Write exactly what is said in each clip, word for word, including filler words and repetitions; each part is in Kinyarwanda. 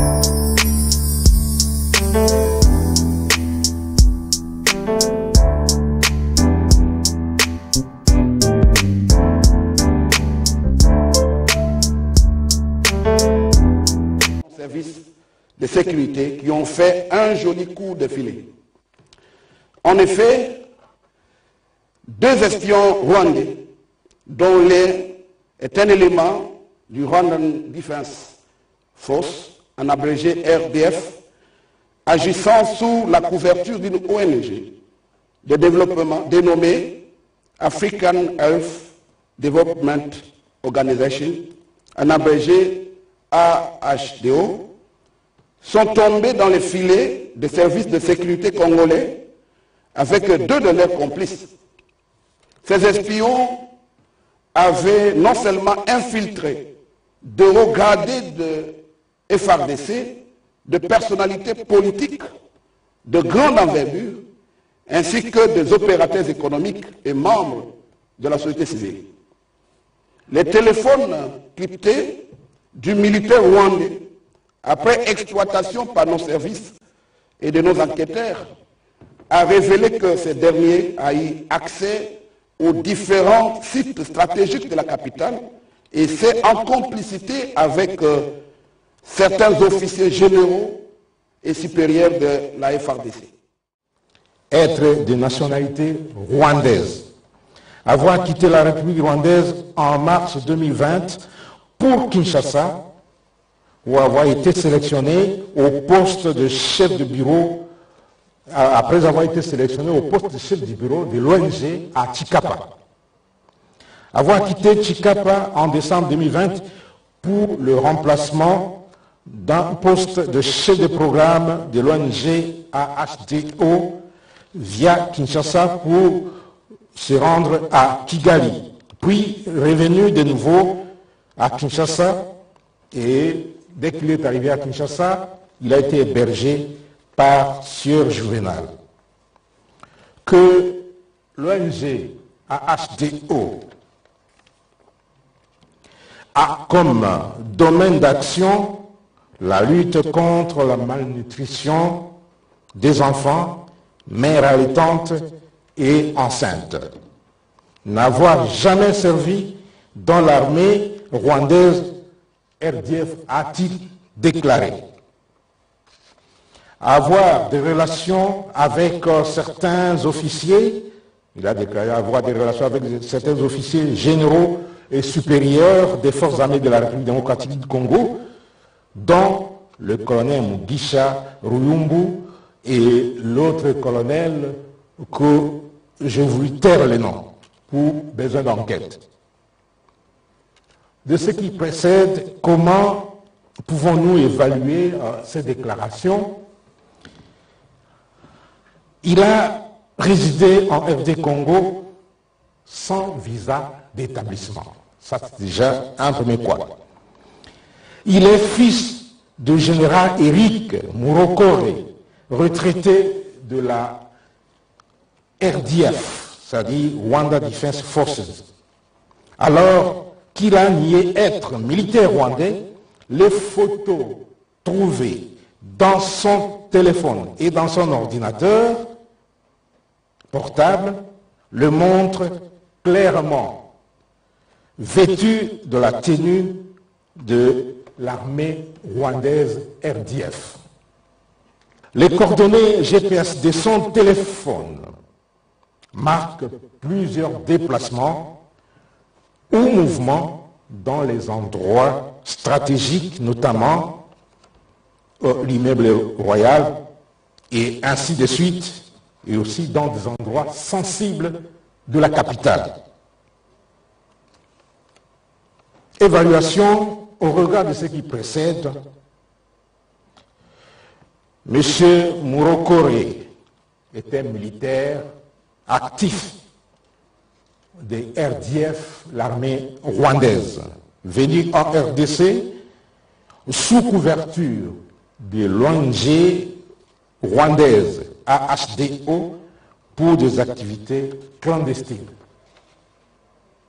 De sécurité qui ont fait un joli coup de filet. En effet, deux espions rwandais, dont l'un est un élément du Rwandan Defense Force, en abrégé R D F, agissant sous la couverture d'une O N G de développement dénommée African Health Development Organization, en abrégé A H D O, sont tombés dans les filets des services de sécurité congolais avec deux de leurs complices. Ces espions avaient non seulement infiltré de hauts gradés de F R D C, de personnalités politiques de grande envergure, ainsi que des opérateurs économiques et membres de la société civile. Les téléphones cryptés du militaire rwandais, après exploitation par nos services et de nos enquêteurs, a révélé que ces derniers a eu accès aux différents sites stratégiques de la capitale, et c'est en complicité avec euh, certains officiers généraux et supérieurs de la F R D C. Être de nationalité rwandaise, avoir quitté la République rwandaise en mars deux mille vingt pour Kinshasa, ou avoir été sélectionné au poste de chef de bureau, après avoir été sélectionné au poste de chef du bureau de l'O N G à Tshikapa. Avoir quitté Tshikapa en décembre deux mille vingt pour le remplacement d'un poste de chef de programme de l'O N G à H D O via Kinshasa pour se rendre à Kigali, puis revenu de nouveau à Kinshasa, et dès qu'il est arrivé à Kinshasa, il a été hébergé par Sieur Juvenal. Que l'O N G à H D O a comme domaine d'action la lutte contre la malnutrition des enfants, mères allaitantes et enceintes. N'avoir jamais servi dans l'armée rwandaise, R D F a-t-il déclaré. Avoir des relations avec euh, certains officiers, il a déclaré avoir des relations avec certains officiers généraux et supérieurs des forces armées de la République démocratique du Congo, dont le colonel Mugisha Ruyumbu et l'autre colonel que j'ai voulu taire les noms pour besoin d'enquête. De ce qui précède, comment pouvons-nous évaluer euh, ces déclarations? Il a résidé en R D Congo sans visa d'établissement. Ça, c'est déjà un premier point. Il est fils du général Eric Murokore, retraité de la R D F, c'est-à-dire Rwanda Defense Forces. Alors qu'il a nié être militaire rwandais, les photos trouvées dans son téléphone et dans son ordinateur portable le montrent clairement vêtu de la tenue de l'armée rwandaise R D F. Les coordonnées G P S de son téléphone marquent plusieurs déplacements ou mouvements dans les endroits stratégiques, notamment euh, l'immeuble royal, et ainsi de suite, et aussi dans des endroits sensibles de la capitale. Évaluation au regard de ce qui précède. M. Murokore était militaire actif de R D F, l'armée rwandaise, venu en R D C sous couverture de l'O N G rwandaise A H D O pour des activités clandestines.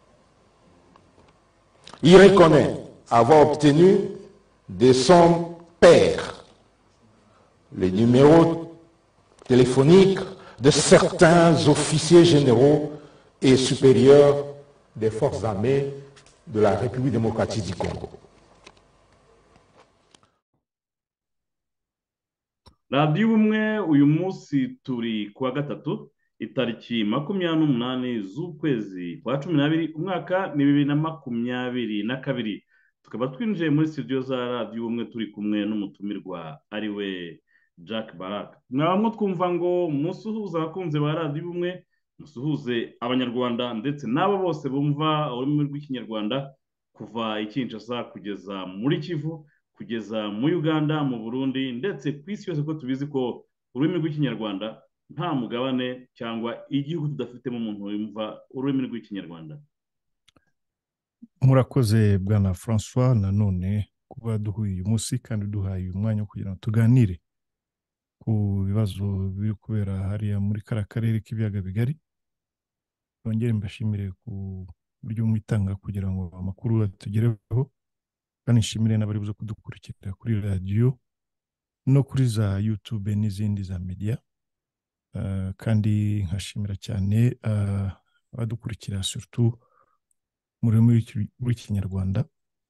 Il reconnaît avoir obtenu des sommes perd les numéros téléphoniques de certains officiers généraux et supérieurs des forces armées de la République démocratique du Congo. radiyo ubumwe uyu munsi turi kuwa gatatu itariki makumyabiri n'umunani z'ukwezi kwa cumi n'abiri umwaka ni bibiri na makumyabiri na kabiri tukaba twinjiye muri studio za radiyo ubumwe turi kumwe n'umutumirwa ari we Jack Barak. mwaba twumva ngo musuhuze abakunzi ba radiyo ubumwe, musuhuze abanyarwanda ndetse n'abo bose bumva ururimi rw'ikinyarwanda kuva i Kinshasa kugeza muri Kivu, kugeza mu Uganda, mu Burundi ndetse ku isi yose, ko tubizi ko ururimi rw'ikinyarwanda nta mugabane cyangwa igihugu tudafitemo umuntu wumva ururimi rw'ikinyarwanda. Murakoze bwana François nanone kuba duhuye uyu munsi kandi duhaye uyu mwanya kugira ngo tuganire ku bibazo biri kubera hariya muri kara karere k'ibiyaga bigari. Bongere mbashimire ku buryo mwitanga kugira ngo amakuru atugereho, kandi nshimire n'abari buze kudukurikira kuri radio no kuri za YouTube n'izindi za media. Uh, kandi nkashimira cyane uh, abadukurikira surtout muri muri Kinyarwanda.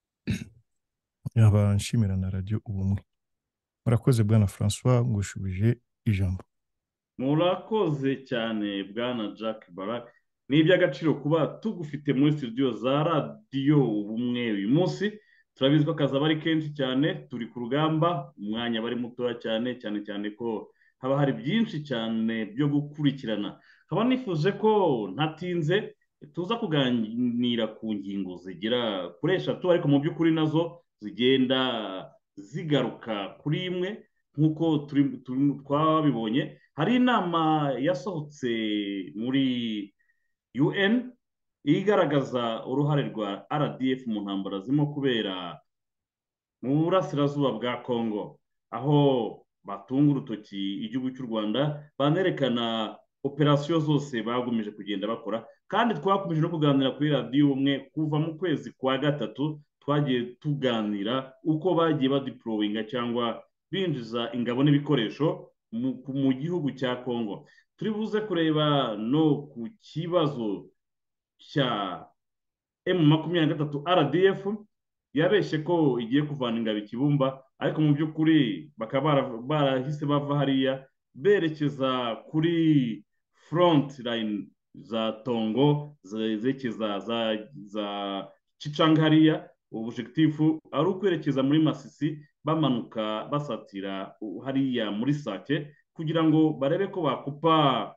Yaba nshimira na radio ubumwe. Murakoze bwana François, ngushubije ijambo. Murakoze cyane bwana Jack Barak. Ni iby'agaciro kuba tugufite muri studio za radiyo ubumwe uyu munsi. Turabizi ko akazi aba ari kenshi cyane, turi ku rugamba, umwanya bari mutoya cyane cyane cyane ko haba hari byinshi cyane byo gukurikirana. Haba nifuje ko ntatinze tuza kuganira ku ngingo zigira kuri eshatu, ariko mu by'ukuri nazo zigenda zigaruka kuri imwe nk'uko twabibonye. Hari inama yasohotse muri U N igaragaza uruhare rwa R D F mu ntambara zirimo kubera mu burasirazuba bwa Congo, aho batunga urutoki igihugu cy'u Rwanda, banerekana operasiyo zose bagumije kugenda bakora. Kandi twakomeje no kuganira kuri radiyo ubumwe kuva mu kwezi kwa gatatu, twagiye tuganira uko bagiye badeployinga cyangwa binjiza ingabo n'ibikoresho mu gihugu cya Congo. Turi buze kureba no ku kibazo cya M makumyabiri na gatatu R D F yabeshye ko igiye kuvana ingabo i Kibumba, ariko mu by'ukuri bakaba barahise bava hariya berekeza kuri front line za Tongo zerekeza za za Chicanga hariya. Objectif ari ukwerekeza muri Masisi bamanuka basatira hariya muri Sake kugira ngo barebe ko bakupa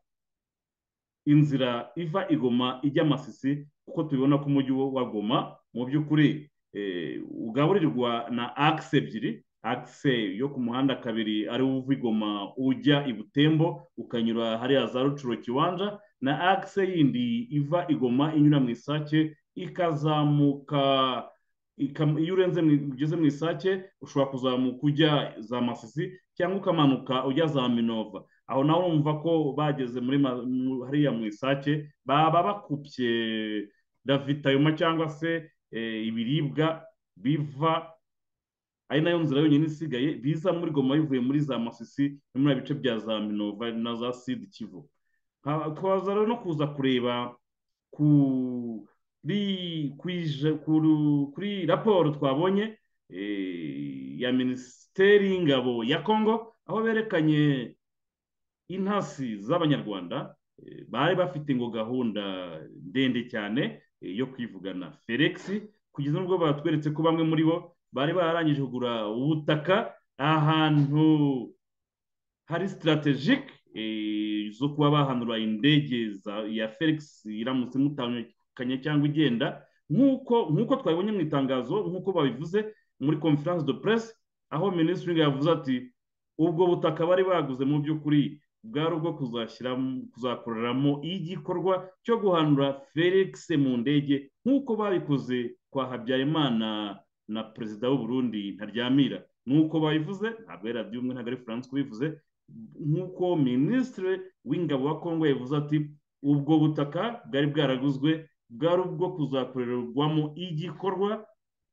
inzira iva Igoma ijya Masisi, kuko tubibona ko umujyi wa Goma mu by'ukuri ugaburirwa na axe ebyiri. Axe yo ku muhanda kabiri ari uva Igoma ujya i Butembo ukanyura hariya za Rucuro Kiwanja, na axe yindi iva Igoma inyura mu Isake ikazamuka. Iyo urenze ugeze mu Isake ushobora kuzamuka ujya za Masisi cyangwa ukamanuka ujya za Minova. Aho nawe urumva ko bageze muri hariya mu Isake baba bakupye davitayuma cyangwa se ibiribwa biva, ari nayo nzira yonyine isigaye biza muri Goma bivuye muri za Masisi no muri bice bya za Minova na za Sud Kivu. Twaza rero no kuza kureba ku kuri raporo twabonye ya Minisiteri y'Ingabo ya Congo, aho berekanye intasi z'abanyarwanda bari bafite ngo gahunda ndende cyane yo kwivugana Felix, kugeza n'ubwo batweretse ko bamwe muri bo bari bararangije kugura ubutaka ahantu hari strategic zo kuba bahanura indege ya Felix iramutse mutandukanye cyangwa igenda, nk'uko nk'uko twabonye mu itangazo, nk'uko babivuze muri conference de presse, aho Minisitiri yavuze ati ubwo butaka bari baguze mu by'ukuri bwari ubwo kuzashyiramo kuzakoreramo igikorwa cyo guhanura Felix mu ndege, nk'uko babikoze kwa Habyarimana na perezida w'u Burundi Ntaryamira. Nk'uko babivuze, ntabwo ari radiyo umwe, ntabwo ari France kubivuze, nk'uko Minisitiri w'Ingabo wa Congo yavuze ati ubwo butaka bwari bwaraguzwe bwari ubwo kuzakorerwamo igikorwa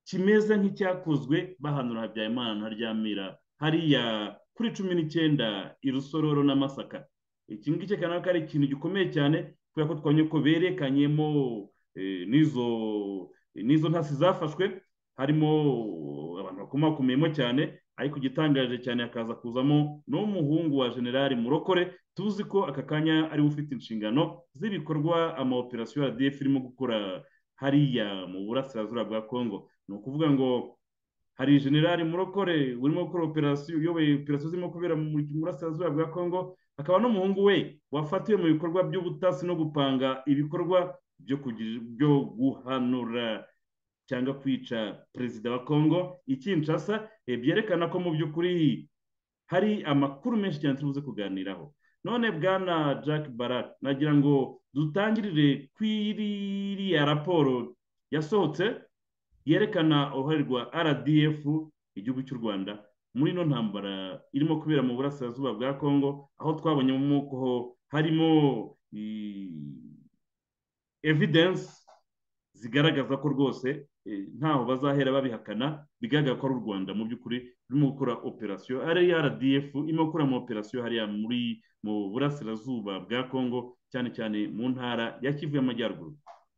kimeze nk'icyakozwe bahanura Habyarimana ntaryamira hariya kuri cumi n'icyenda i Rusororo na Masaka. Iki ngiki kandi ko ari ikintu gikomeye cyane kubera ko twabonye ko berekanyemo eh, n'izo n'izo ntasi zafashwe harimo abantu bakomakomeyemo cyane, ariko igitangaje cyane hakaza kuzamo n'umuhungu wa generali Murokore tuzi ko aka kanya ariwe ufite inshingano z'ibikorwa ama operasiyo ya R D F irimo gukora hariya mu burasirazuba bwa Kongo. Ni ukuvuga ngo hari generali Murokore urimo gukora operasiyo, uyoboye operasiyo zirimo kubera mu burasirazuba bwa Kongo, hakaba n'umuhungu we wafatiwe mu bikorwa by'ubutasi no gupanga ibikorwa byo kugira byo guhanura cyangwa kwica perezida wa Kongo i Kinshasa. E, byerekana ko mu by'ukuri hari amakuru menshi cyane tubuze kuganiraho. None bwana Jack Barak, nagira ngo dutangirire kw'iriya raporo yasohotse yerekana uruhare rwa R D F igihugu cy'u Rwanda muri ino ntambara irimo kubera mu burasirazuba bwa Kongo, aho twabonyemo ko harimo evidence zigaragaza ko rwose ntaho bazahera babihakana, bigaragara ko ari u Rwanda mu by'ukuri rurimo gukora operasiyo, ari R D F irimo gukora mu operasiyo hariya muri mu burasirazuba bwa Kongo, cyane cyane mu ntara ya Kivu y'Amajyaruguru.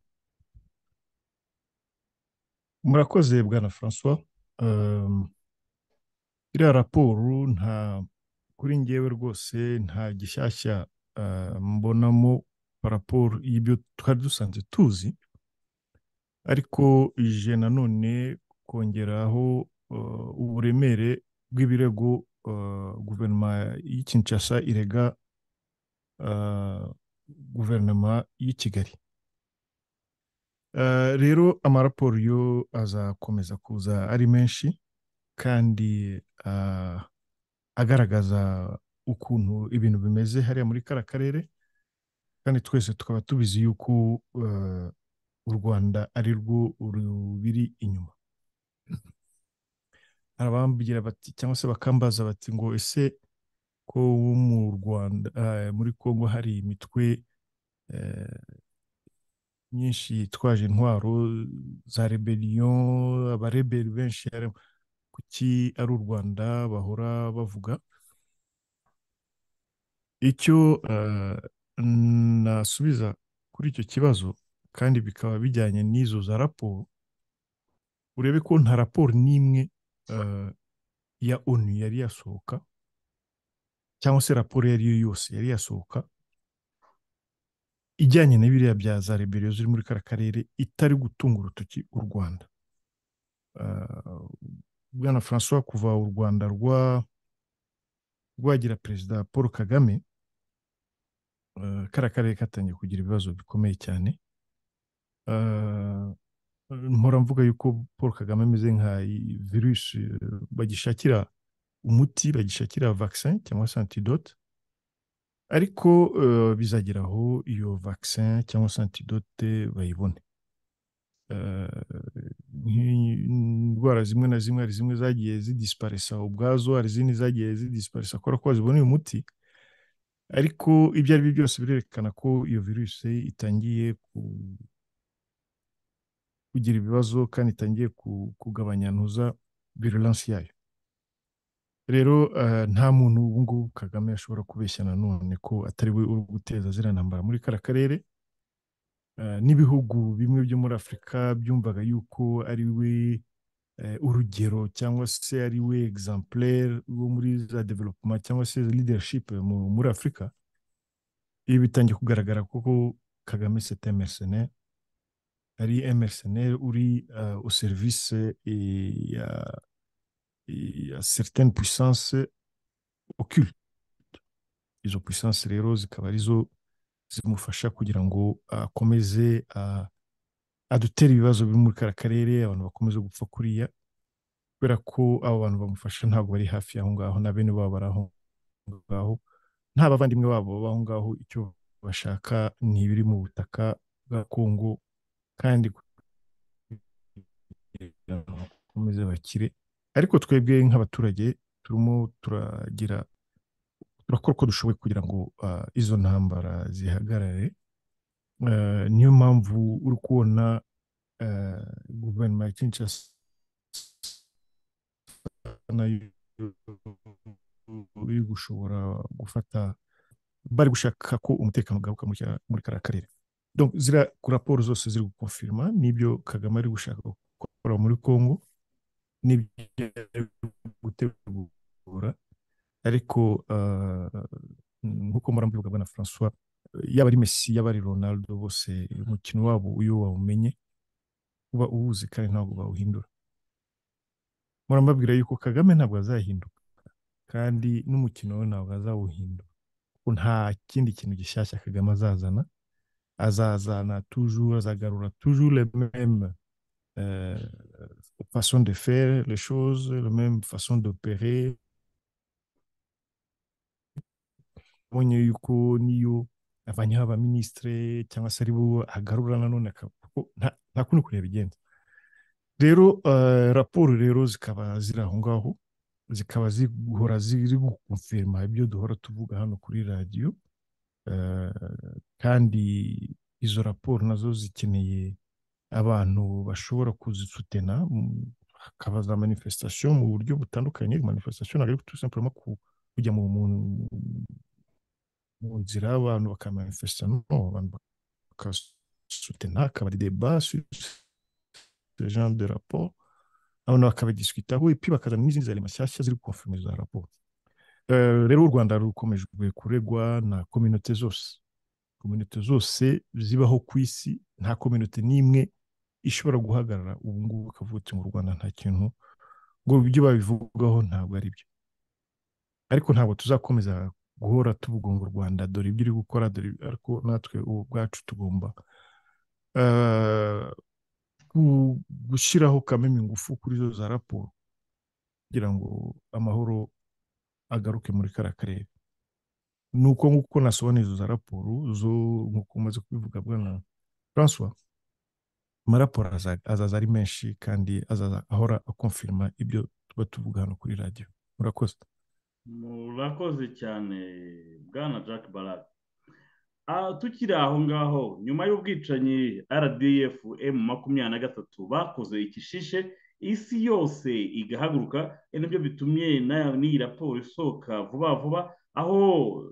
Murakoze bwana François. Um, iriya raporo nta kuri ngewe rwose nta gishyashya uh, mbonamo raporo y'ibyo twari dusanze tuzi, ariko ije nanone kongeraho uh, uburemere bw'ibirego uh, guverinoma y'i Kinshasa irega uh, guverinoma y'i Kigali. Uh, rero amaraporo yo azakomeza kuza ari menshi kandi uh, agaragaza ukuntu ibintu bimeze hariya muri kara karere, kandi twese tukaba tubizi yuko uh, u Rwanda ari rwo rubiri inyuma. Arabambwira bati cyangwa se bakambaza bati ngo ese ko mu Rwanda uh, muri Kongo hari imitwe uh, nyinshi yitwaje intwaro za rebellion, abarebeli benshi, kuki ari u Rwanda bahora bavuga? Icyo uh, nasubiza kuri icyo kibazo, kandi bikaba bijyanye n'izo za raporo, urebe ko nta raporo n'imwe uh, ya ONU yari yasohoka, cyangwa se raporo yari yo yose yari yasohoka ijyanye na biriya bya za rebellion ziri muri kara karere itari gutunga urutoki u Rwanda. Uh, bwana François, kuva u Rwanda rwa rwagira perezida Paul Kagame, uh, kara karere katangiye kugira ibibazo bikomeye cyane. Uh, mpora mvuga yuko Paul Kagame ameze nka virus uh, bagishakira umuti, bagishakira vaccin cyangwa se antidote, ariko uh, bizageraho iyo vaccin cyangwa se antidote bayibone. Indwara uh, zimwe na zimwe hari zimwe zagiye zidisparisa ubwazo, hari izindi zagiye zidisparisa kubera ko ziboneye umuti, ariko ibyo ari byo byose birerekana ko iyo virus itangiye ku kugira ibibazo kandi itangiye kugabanya ntuza virulence yayo. Rero uh, nta muntu ubu ngubu Kagame ashobora kubeshya nanone ko atari we uri guteza ziriya ntambara muri kara karere. Uh, n'ibihugu bimwe byo muri Afurika byumvaga yuko ari we uh, urugero cyangwa se ari we exemplaire wo muri za development cyangwa se leadership mu, muri Afurika, ibi bitangiye kugaragara kuko Kagame c'est un mercenaire, ari un mercenaire uri uh, au service ya ya certaines puissances occultes. Izo puissances rero zikaba arizo zimufasha kugira ngo akomeze uh, adutera ibibazo biri muri kara karere, abantu bakomeze gupfa kuriya, kubera ko abo bantu bamufasha ntabwo bari hafi aho ngaho, na bene babo bari aho ngaho, nta bavandimwe babo baho ngaho. Icyo bashaka ni ibiri mu butaka bwa Kongo, kandi bakomeze bakire. Ariko twebwe nk'abaturage turimo turagira turakora uko dushoboye kugira ngo uh, izo ntambara zihagarare. Uh, niyo mpamvu uri kubona uh, guverinoma ya Kinshasa nayo iri gushobora gufata bari gushaka ko umutekano ugaruka muri cya- muri kariya karere. Donc ziriya raporo zose ziri gukonfirma n'ibyo Kagame ari gushaka gukora muri Congo n'ibyo ari gutegura, ariko ah, nk'uko murabivuga bwana François, yaba ari Messi yaba ari Ronaldo, bose umukino wabo iyo wawumenye uba uwuzi kandi ntabwo bawuhindura. Murambabwira yuko Kagame ntabwo azahinduka kandi n'umukino we ntabwo azawuhindura, kuko nta kindi kintu gishyashya Kagame azazana. Azazana toujours, azagarura toujours les mêmes euh, façons de faire les choses, les mêmes façons d'opérer. Abonye yuko niyo avanyeho abaministre cyangwa se ari bo agarura nanone aka- kuko nta nta kundi kureba bigenza. Rero eh, raporo rero zikaba ziri aho ngaho, zikaba zihora ziri gukonfirma ibyo duhora tuvuga hano kuri radiyo. Eh, kandi izo raporo nazo zikeneye abantu bashobora kuzisutena, mm, hakaba za manifestation mu buryo butandukanye. Manifestation ntabwo ari tout simplement ku- kujya mu mu- mu nzira abantu bakamanifesta, no, abantu bakasutena, hakaba des débats sur ce genre de rapport, abantu bakabidiscutaho et puis bakazana n'izindi zari mashyashya ziri gukonfirma izo raporo. Eh, rero u Rwanda rukomejwe kuregwa na communauté zose, communauté zose zibaho ku isi. Nta communauté n'imwe ishobora guhagarara ubu ngubu bakavuga ati mu Rwanda nta kintu, ngo ibyo babivugaho ntabwo ari byo. Ariko ntabwo tuzakomeza guhora tuvuga ngo u Rwanda dore ibyo uri gukora dore, ariko natwe ubwacu tugomba eh, gu- gushyiraho kameme ingufu kuri zo za raporo kugira ngo amahoro agaruke muri kariya karere. Nuko nk'uko nasobanuye izo za raporo zo, nk'uko umaze kubivuga bwana François, amaraporo aza- azaza ari menshi kandi azaza ahora akonfirma ibyo tuba tuvuga hano kuri radiyo. Murakoze. murakoze cyane bwana Jack Barak. Ah, tukiri aho ngaho, nyuma y'ubwicanyi R D F M makumyabiri na gatatu bakoze ikishishe, isi yose igahaguruka, ari nabyo bitumye na- n'iyi raporo isohoka vuba vuba, aho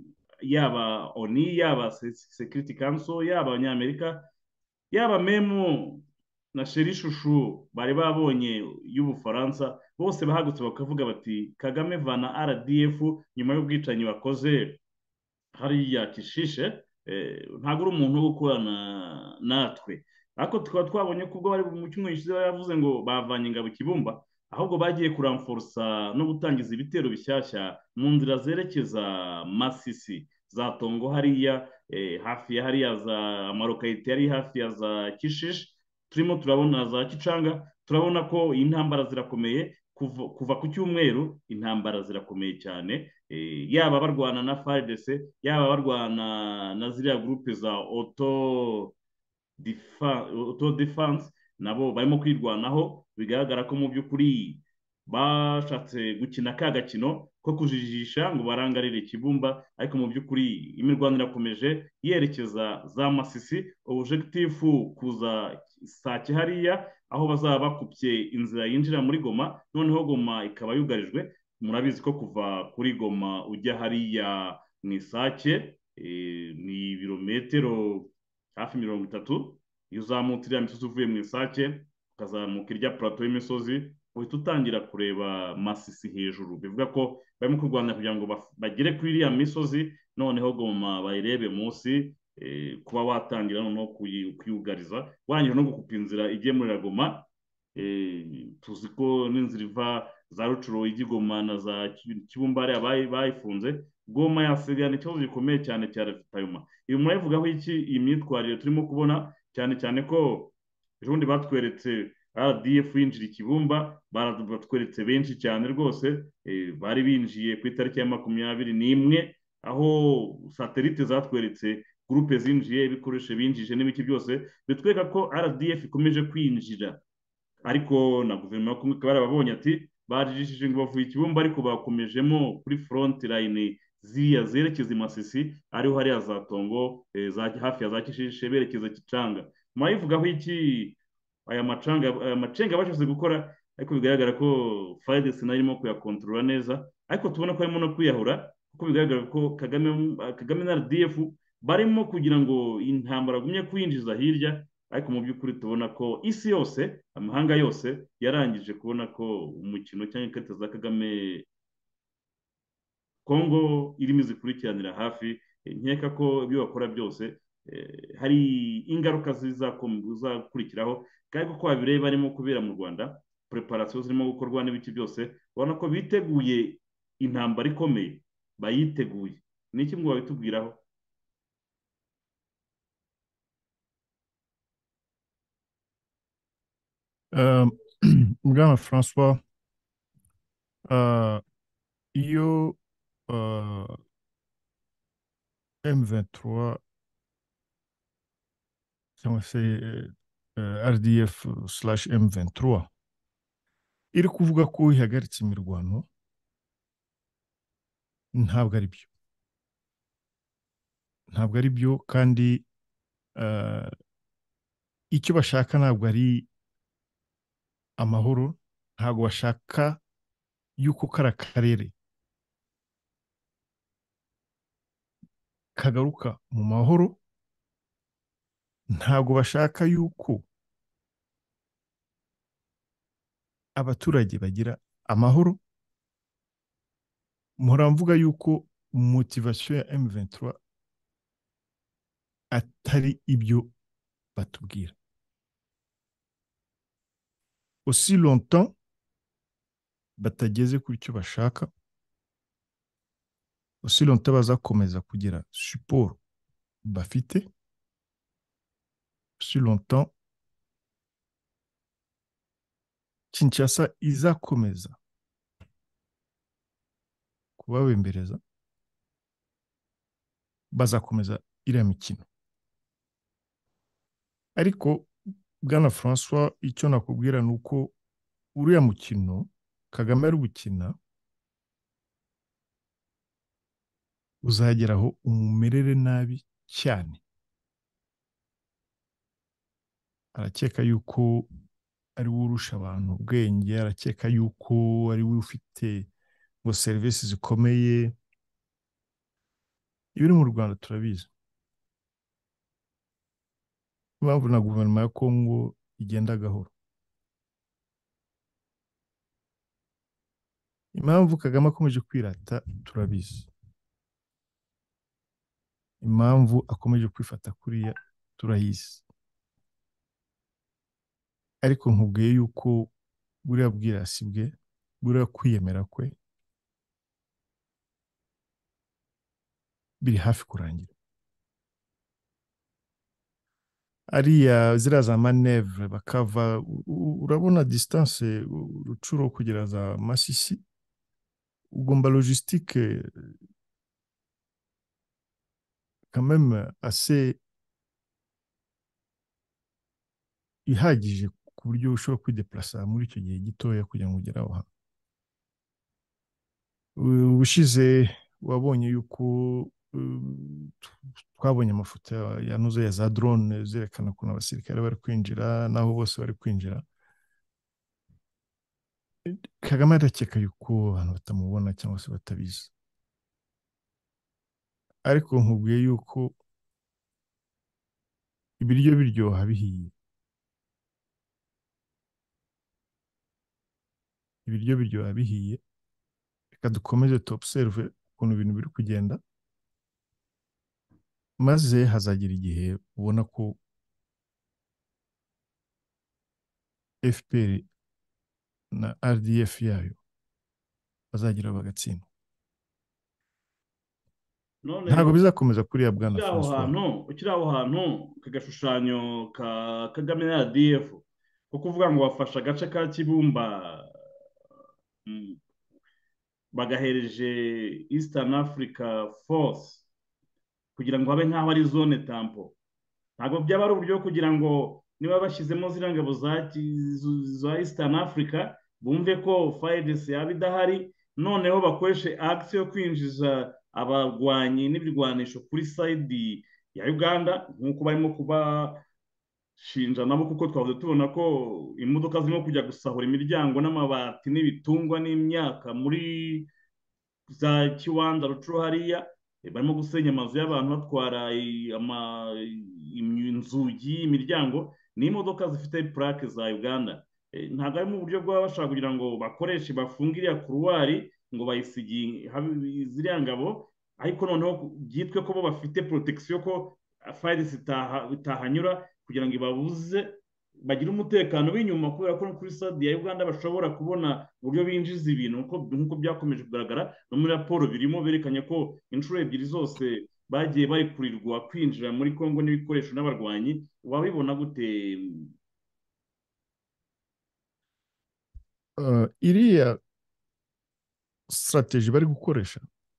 yaba oni, yaba Se- Security Council, yaba abanyamerika, yaba memu na sheri shushu bari babonye y'ubufaransa, bose bahagutse bakavuga bati Kagame vana R D F nyuma y'ubwicanyi bakoze hariya kishishe, eh, ntabwo uri umuntu wo gukorana natwe. Ariko tukaba twabonye ko ubwo bari mu cyumweru gishize yavuze ngo bavanye ingabo i Kibumba, ahubwo bagiye kuramforosa no gutangiza ibitero bishyashya mu nzira zerekeza Masisi, za Tongo hariya, eh, hafi ya hariya za amarokayite yari hafi ya za Kishishe, turimo turabona za Kicanga. Turabona ko intambara zirakomeye kuva, kuva ku cyumweru intambara zirakomeye cyane, eh, yaba barwana na F A R D C, yaba barwana na ziriya gurupe za auto Defa- auto defense, nabo barimo kwirwanaho. Bigaragara ko mu by'ukuri bashatse gukina ka gakino ko kujijisha ngo barangarire Kibumba, ariko mu by'ukuri imirwano irakomeje yerekeza za Masisi, objectifu kuza Sake hariya, aho bazaba bakupye inzira yinjira muri Goma, noneho Goma ikaba yugarijwe. Murabizi ko kuva kuri Goma ujya hariya mu Isake, eh, ni ibirometero hafi mirongo itatu. Iyo uzamutse iriya misozi uvuye mu Isake ukazamuka irya plateau y'imisozi, uhita utangira kureba Masisi hejuru. Bivuga ko barimo kurwana kugira ngo baf- bagere kuri iriya misozi, noneho Goma bayirebe munsi, eh, kuba watangira noneho kuyi- kuyugariza, wangira no gukupa inzira igiye muri Goma. Eh, tuzi ko n'inzira iva za Rucuro ijya i Goma na za Ki- Kibumba hariya bayi- bayifunze. Goma yasigana ikibazo gikomeye cyane cya Revitayuma. Ibi murabivugaho iki, iyi myitwarire turimo kubona, cyane cyane ko ejobundi batweretse R D F yinjira i Kibumba, bara- batweretse benshi cyane rwose, eh, bari binjiye ku itariki ya makumyabiri n'imwe, aho satelite zatweretse gurupe zinjiye, ibikoresho binjije n'ibiki byose, bitwereka ko R D F ikomeje kwinjira. Ariko na guverinoma yo kumwe ikaba yarababonye ati bajijishije ngo bavuye i Kibumba, ariko bakomejemo kuri front line ziriya zerekeza i Masisi, ariho hariya za Tongo, eh, za hafi ya za Kishishe berekeza Kicanga. Mwayivugaho iki aya macanga aya macenga bashatse gukora ariko bigaragara ko FARDC nayo irimo kuyakontorora neza, ariko tubona ko harimo no kwiyahura, kuko bigaragara ko Kagame Kagame na R D F barimo kugira ngo intambara agumye kuyinjiza hirya, ariko mu by'ukuri tubona ko isi yose, amahanga yose yarangije kubona ko umukino cyangwa ikarita za Kagame Kongo irimo izikurikiranira hafi. Nkeka ko ibyo bakora byose hari ingaruka zizakurikiraho, kandi kuko babireba barimo kubera mu Rwanda, preparation zirimo gukorwa n'ibiki byose, ubona ko biteguye intambara ikomeye, bayiteguye. Ni iki ngo babitubwiraho? Bwana Francois, iyo M vingt-trois cyangwa se R D F slash M vingt-trois iri kuvuga ko ihagaritse imirwano, ntabwo ari byo, ntabwo ari byo. kandi icyo bashaka ntabwo ari amahoro, ntabwo bashaka yuko kara karere kagaruka mu mahoro, ntabwo bashaka yuko abaturage bagira amahoro. Mpora mvuga yuko motivation ya M vingt-trois atari ibyo batubwira. Aussi longtemps batageze kuri cyo bashaka, aussi longtemps bazakomeza kugira support bafite, aussi longtemps Kinshasa izakomeza kubabembereza, bazakomeza iriya mikino. Ariko Bwana Francois, icyo nakubwira ni uko uriya mukino Kagame ari gukina uzageraho umumerere nabi cyane. Arakeka yuko ari we urusha abantu ubwenge, arakeka yuko ari we ufite ngo serivisi zikomeye. Ibiri mu Rwanda turabizi, impamvu na guverinoma ya Kongo igenda gahoro, impamvu Kagame akomeje kwirata turabizi, impamvu akomeje kwifata kuriya turayizi. Ariko nkubwiye yuko buriya bwirasi bwe, buriya kwiyemera kwe biri hafi kurangira. Ariya ziriya za manevre bakava, urabona distance Rucuro kugera za Masisi, ugomba logistique quand même assez ihagije ku buryo ushobora kwideplasa muri icyo gihe gitoya kugira ngo ugere aho hantu. Ubushize wabonye yuko twabonye amafoto yanuze ya za drone zerekana ukuntu abasirikare bari kwinjira, naho bose bari kwinjira. Kagame arakeka yuko abantu batamubona cyangwa se batabizi, ariko nkubwiye yuko ibiryo biryoha bihiye, ibiryo biryoha bihiye. Reka dukomeze tu observe ukuntu ibintu biri kugenda, maze hazagira igihe ubona ko F P R na R D F yayo bazagira bagatsindwa. Ntabwo bizakomeza kuriya Bwana Francois. Ukiri aho hantu kagashushanyo ka Kagame na R D F ko kuvuga ngo bafashe agace ka Kibumba bagahereje Eastern Africa Force kugira ngo habe nk'aho ari zone tampo. Ntabwo byaba ari uburyo kugira ngo niba bashyizemo ziriya ngabo za Eastern Africa bumve ko FARDC yaba idahari, noneho bakoreshe action yo kwinjiza abarwanyi n'ibirwanisho kuri side ya Uganda, nk'uko barimo kuba shinja nabo kuko twavuze tubona ko imodoka zirimo kujya gusahura imiryango n'amabati n'ibitungwa n'imyaka muri za kiwanda rucuru hariya, eh, barimo gusenya amazu y'abantu batwara i- ama- im- inzugi imiryango n'imodoka zifite purake za uganda. Eh, ntabwo ari mu buryo bwaba bashaka kugira ngo bakoreshe bafunge iriya kuruwari ngo bayisigiye habe- ziriya ngabo, ariko noneho byitwe ko bo bafite protection ko fayirisi itahanyura kugira ngo ibabuze bagire umutekano w'inyuma, kubera ko no kuri stade ya uganda bashobora kubona uburyo binjiza ibintu nk'uko nk'uko byakomeje kugaragara no muri raporo birimo berekanye ko inshuro ebyiri zose bagiye barekurirwa kwinjira muri congo n'ibikoresho n'abarwanyi. wabibona gute? Uh, iriya strategy bari gukoresha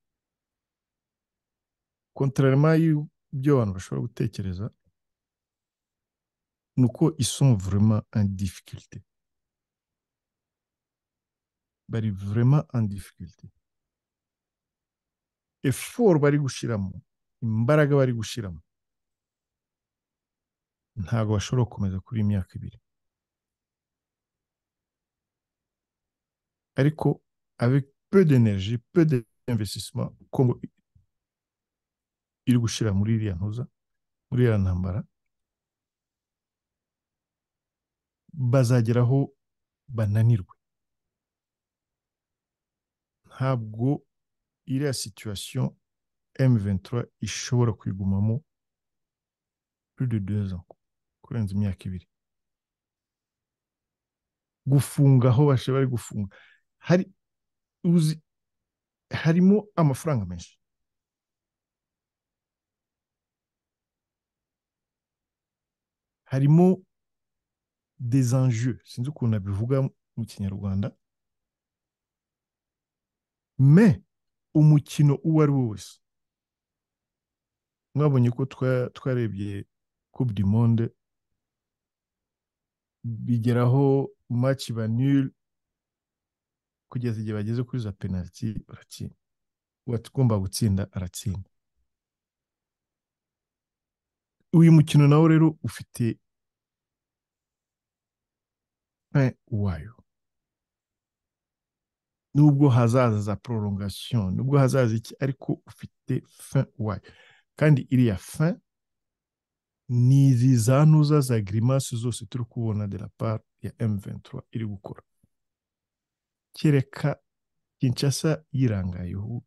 contrairement y'ibyo abantu bashobora gutekereza, ni uko ils sont vraiment en difficulté, bari vraiment en difficulté. Effort bari gushiramo, imbaraga bari gushiramo, ntabwo bashobora gukomeza kuri iyi myaka ibiri, ariko avec peu d'énergie, peu d'investissement Congo iri gushira muri iriya ntuza, muri iriya ntambara, bazageraho bananirwe. Ntabwo iriya situation M vingt-trois ishobora kwigumamo plus de deux ans, kurenza imyaka ibiri. Gufunga aho bashe bari gufunga, hari uzi harimo amafaranga menshi, harimo des enjeux, sinzi ukuntu abivuga mu kinyarwanda, mais umukino uwo ari wo wese, mwabonye ko twarebye coupe du monde bigeraho match ba nul kugeza igihe bageze kuri za penalty baratsinda, uwagomba gutsinda aratsinda. Uyu mukino nawo rero ufite fin wayo, nubwo hazaza za prolongation, nubwo hazaza iki, ariko ufite fin wayo, kandi iriya fin ni izi za ntuza za grimace zose turi kubona de la part ya M vingt-trois iri gukora. Kereka Kinshasa yirangayeho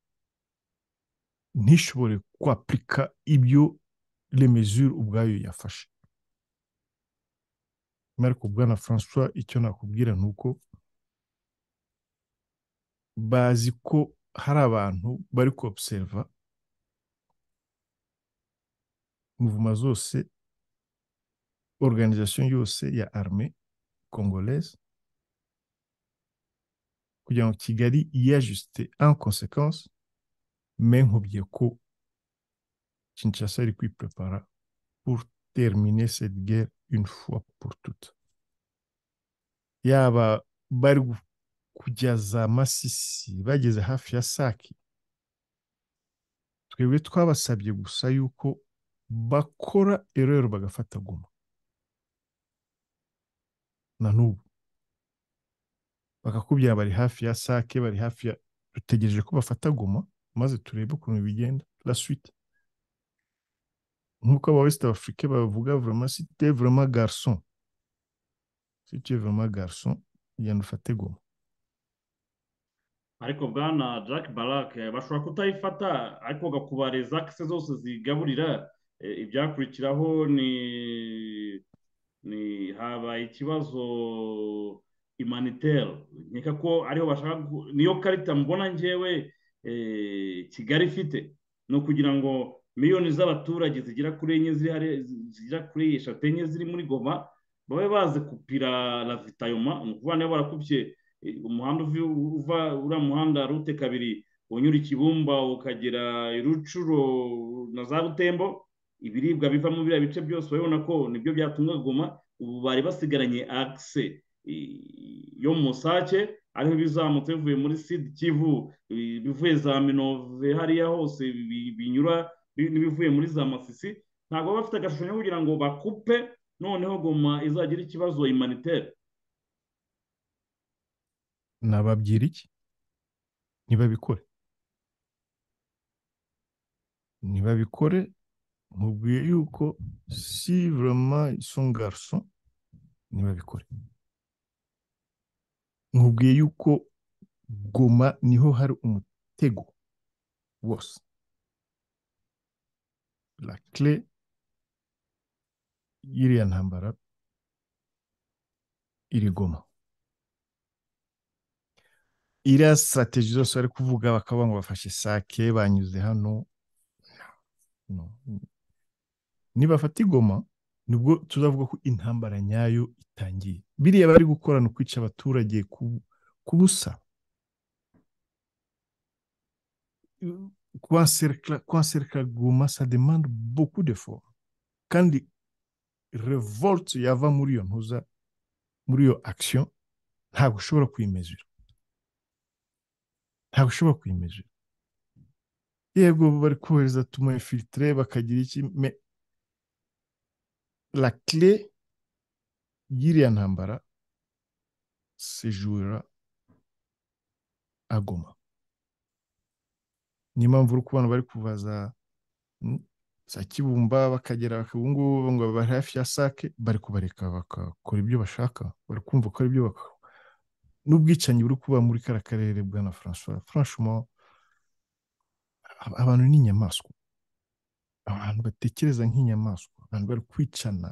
ntishobore kwaplika ibyo les mesures ubwayo yafashe. Marco Bwana François, icyo nakubwira nuko bazi ko hari abantu bari ku observa mouvement zose, organisation yose ya armée congolaise, kugira ngo Kigali yajuste en conséquence, mais nkubwiye ko Kinshasa iri kwiprepara pour terminer cette guerre une fois pour toutes. Yaba bari kujyaza Masisi bageze hafi ya Saki, twebwe twabasabye gusa yuko bakora erreur bagafata Goma, na n'ubu bakakubwira bari hafi ya Sake, bari hafi ya, dutegereje ko bafata Goma maze turebe ukuntu bigenda la suite. Nk'uko aba West Africains bavuga, vraiment si tu es vraiment garçon, si tu es vraiment garçon, genda ufate Goma. ariko bwana Jack Barak bashobora kutayifata, ariko bagakubareza akise zose zigaburira. Eh, ibyakurikiraho ni ni habaye ikibazo humanitaire, nkeka ko ariho bashaka gu- niyo karita mbona njyewe eh, Kigali ifite, ni ukugira ngo miliyoni z'abaturage zigera kuri enye ziri hari zigera kuri eshatu enye ziri muri Goma babe bazi kupira ravitayoma. Ni ukuvuga niba barakubye eh, umuhanda uvi- uva uriya muhanda rute kabiri unyura Ikibumba ukagera i Rucuro na za Butembo, ibiribwa bivamo biriya bice byose urabona ko nibyo byatunga Goma. Ubu bari basigaranye akise yo mu Sake, ariho bizamutse bivuye muri Sud Kivu, i- bivuye za Minove hariya hose bi- binyura bi- n'ibivuye muri za Masisi. Ntabwo baba bafite agashushanyo kugira ngo bakupe noneho Goma izagira ikibazo humanitaire. nababwira iki ntibabikore ntibabikore mubwiye yuko si vraiment ils sont garçons ntibabikore mubwiye yuko Goma niho hari umutego wose la clé y'iriya ntambara iri Goma iriya strategie zose bari kuvuga bakaba ngo bafashe sake banyuze hano no. Nibafata igoma nibwo tuzavuga ko intambara nyayo itangiye biriya bari gukora no kwica abaturage ku kubusa kwancercla kwancercla Goma ça demande beaucoup d'efforts kandi revolte yava muri iyo ntuza muri iyo action ntabwo ushobora kuyimezura ntabwo ushobora kuyimezura yego bari kohereza tuma infiltré bakagira iki mais la clé y'iriya ntambara se jouera à Goma niyo mpamvu uri kubona bari kuvaza za Kibumba bakagera ubu ngubu ngo bari hafi ya Sake bari kubareka bakakora ibyo bashaka bari kumva ko ari ibyo bakora n'ubwicanyi buri kuba muri kara karere bwana François franchement abantu ni inyamaswa abantu batekereza nk'inyamaswa abantu bari kwicana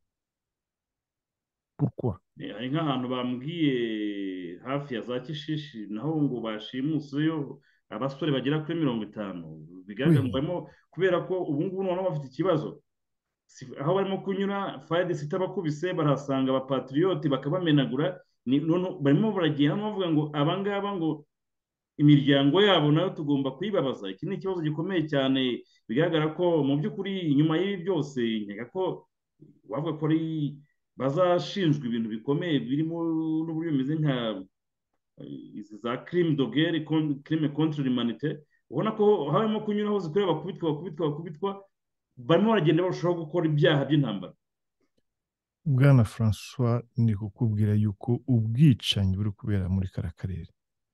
pourquoi hari nk'ahantu bambwiye hafi ya za Kishishi naho ngo bashimuseyo abasore bagera kuri mirongo itanu bigaragara ngo barimo kubera ko ubu ngubu noneho bafite ikibazo aho barimo kunyura fayide itabakubise barahasanga abapatriyoti bakabamenagura barimo baragenda bavuga ngo abangaba ngo imiryango yabo nayo tugomba kuyibabaza iki ni ikibazo gikomeye cyane bigaragara ko mu by'ukuri inyuma y'ibi byose nkeka ko bavuga ko ari bazashinjwa ibintu bikomeye birimo n'uburyo bimeze nka izi za crime de guerre crime contre l'humanité ubona ko harimo kunyuraho zikorera bakubitwa bakubitwa bakubitwa barimo baragenda barushaho gukora ibyaha by'intambara bwana François ni kukubwira yuko ubwicanyi buri kubera muri kara karere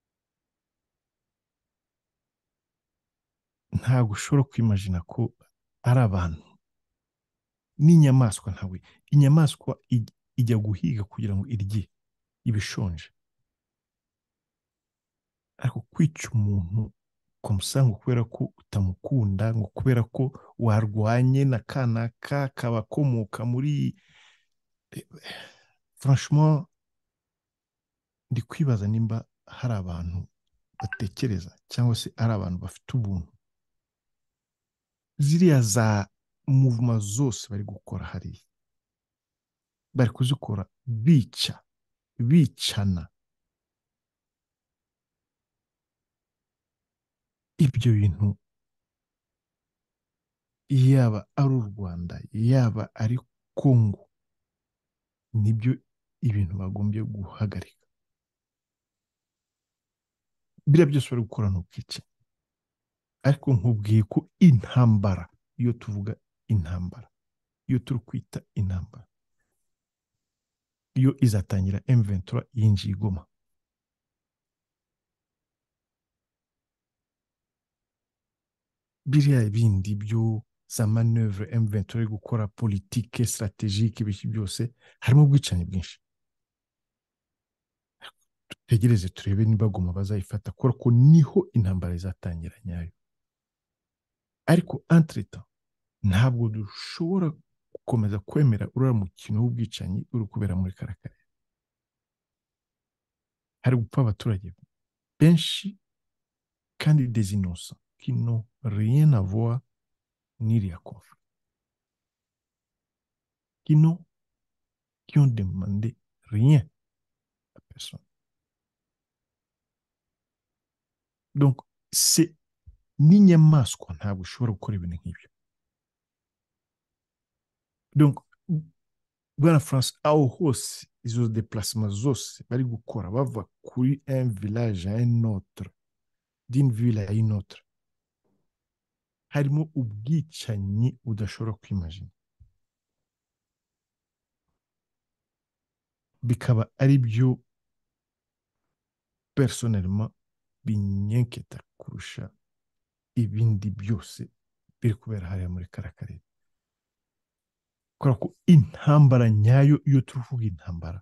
ntabwo ushobora kwimagina ko ari abantu n'inyamaswa ntawe inyamaswa ijya guhiga kugira ngo irye ibishonje ariko kwica umuntu komusa ngo kubera ko utamukunda ngo kubera ko warwanye na kanaka kabakomoka muri franchement ndi kwibaza nimba hari abantu batekereza cyangwa se ari abantu bafite ubuntu ziriya za movement zose bari gukora hariya bari kuzikora bica bicana ibyo bintu yaba ari u Rwanda yaba ari Congo nibyo ibintu bagombye guhagarika biriya byose bari gukora n'ubwicanyi ariko nkubwiye ko intambara iyo tuvuga intambara iyo turi kwita intambara iyo izatangira M vingt-trois yinjiye Goma biriya bindi byo za manœuvre M vingt-trois gukora politique stratégique ibiki byose harimo ubwicanyi bwinshi tutegereze turebe niba Goma bazayifata kuko niho intambara izatangira nyayo ariko entre temps ntabwo dushobora gukomeza kwemera uriya mukino w'ubwicanyi uri kubera muri kara karere hari gupfa abaturage benshi kandi des innocents qui n'ont rien à voir n'iriya conflit qui n'ont qui ont demandé rien à personne donc c'est n'inyamaswa ntabwo ushobora gukora ibintu nk'ibyo donc bwana France aho hose izo déplacements zose bari gukora bava kuri un village à un autre d'une ville à une autre harimo ubwicanyi udashobora kwimagina bikaba ari byo personnellement binyenketa kurusha ibindi byose biri kubera hariya muri kara karere, kubera ko intambara nyayo, iyo tuvuga intambara,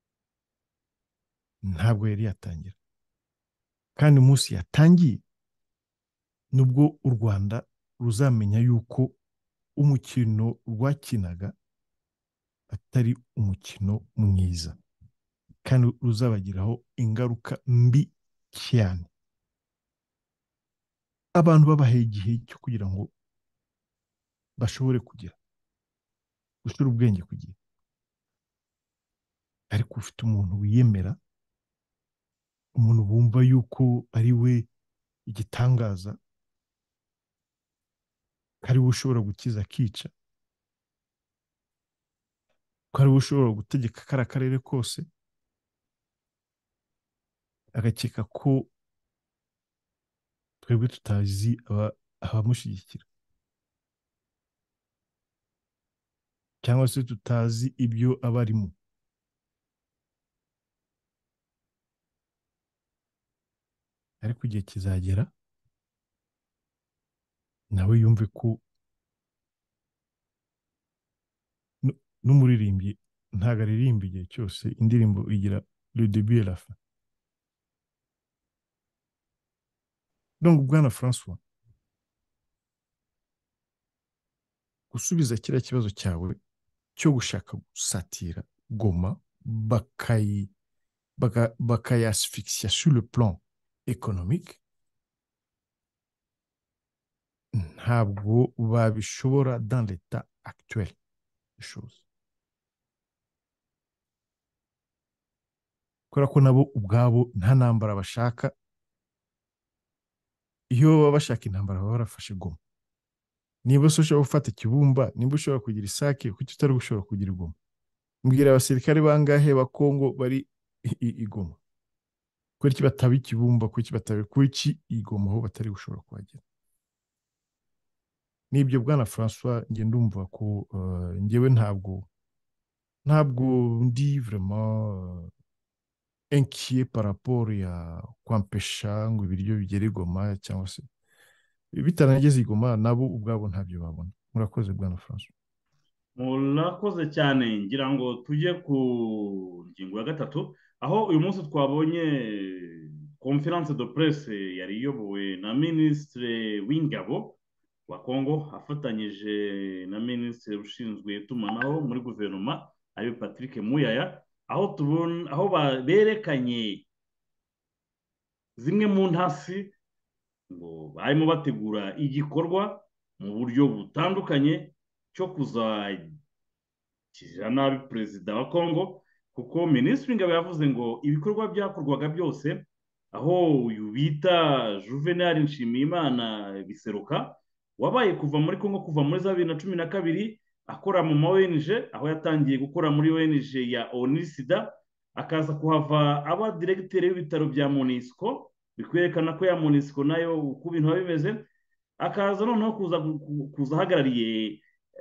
ntabwo yari yatangira, kandi umunsi yatangiye nubwo u Rwanda ruzamenya yuko umukino rwakinaga atari umukino mwiza, kandi ruzabagiraho ingaruka mbi cyane. Abantu babahaye igihe cyo kugira ngo bashobore kugira gushyira ubwenge ku gihe, ariko ufite umuntu wiyemera, umuntu bumva yuko ari we igitangaza, ko ari we ushobora gukiza akica, ko ari we ushobora gutegeka kariya karere kose, agakeka ko twebwe tutazi abamushyigikira, cyangwa se tutazi ibyo aba arimo. Ariko igihe kizagera nawe yumve ko n'umuririmbyi ntabwo aririmba igihe cyose, indirimbo igira le début et la fin. Donc bwana François, gusubiza kiriya kibazo cyawe cyo gushaka gusatira Goma bakayi bakayasfixia sur le plan économique, ntabwo babishobora dans l'état actuel des choses, kubera ko nabo ubwabo nta ntambara bashaka. Iyo baba bashaka intambara baba barafashe Goma. Niba se ushobora gufata Kibumba, niba ushobora kugira Isake, kuki utari gushobora kugira Goma? Mbwira abasirikare bangahe ba Kongo bari i Goma, kuki bataba Kibumba, kuki bataba kuki i Goma aho batari gushobora kuhagera? Nibyo bwana François, nge ndumva ko uh, ngewe ntabwo ntabwo ndi vraiment uh, inquiet par rapport ya kwampesha ngo ibiryo bigere Goma, cyangwa se bitanageze i Goma nabo ubwabo ntabyo babona. Murakoze bwana François. murakoze cyane. Ngira ngo tujye ku ngingo ya gatatu, aho uyu munsi twabonye conference de presse yari iyobowe na minisitiri w'ingabo wa Kongo afatanyije na minisitiri ushinzwe itumanaho muri guverinoma ariwe Patrick Muyaya, aho tubona aho berekanye zimwe mu ntasi ngo barimo bategura igikorwa mu buryo butandukanye cyo kuzakirira nabi perezida wa Kongo, kuko minisitiri w'ingabo yavuze ngo ibikorwa byakorwaga byose, aho uyu bita Juvenal Nshimiyimana Biseruka wabaye kuva muri Kongo kuva muri za bibiri na cumi na kabiri akora mu ma O N G, aho yatangiye gukora muri O N G ya Onisida, akaza kuhava aba diregiteri w'ibitaro bya Monisco, bikwerekana ko ya Monisco nayo uko ibintu biba bimeze, akaza noneho kuza kuza ahagarariye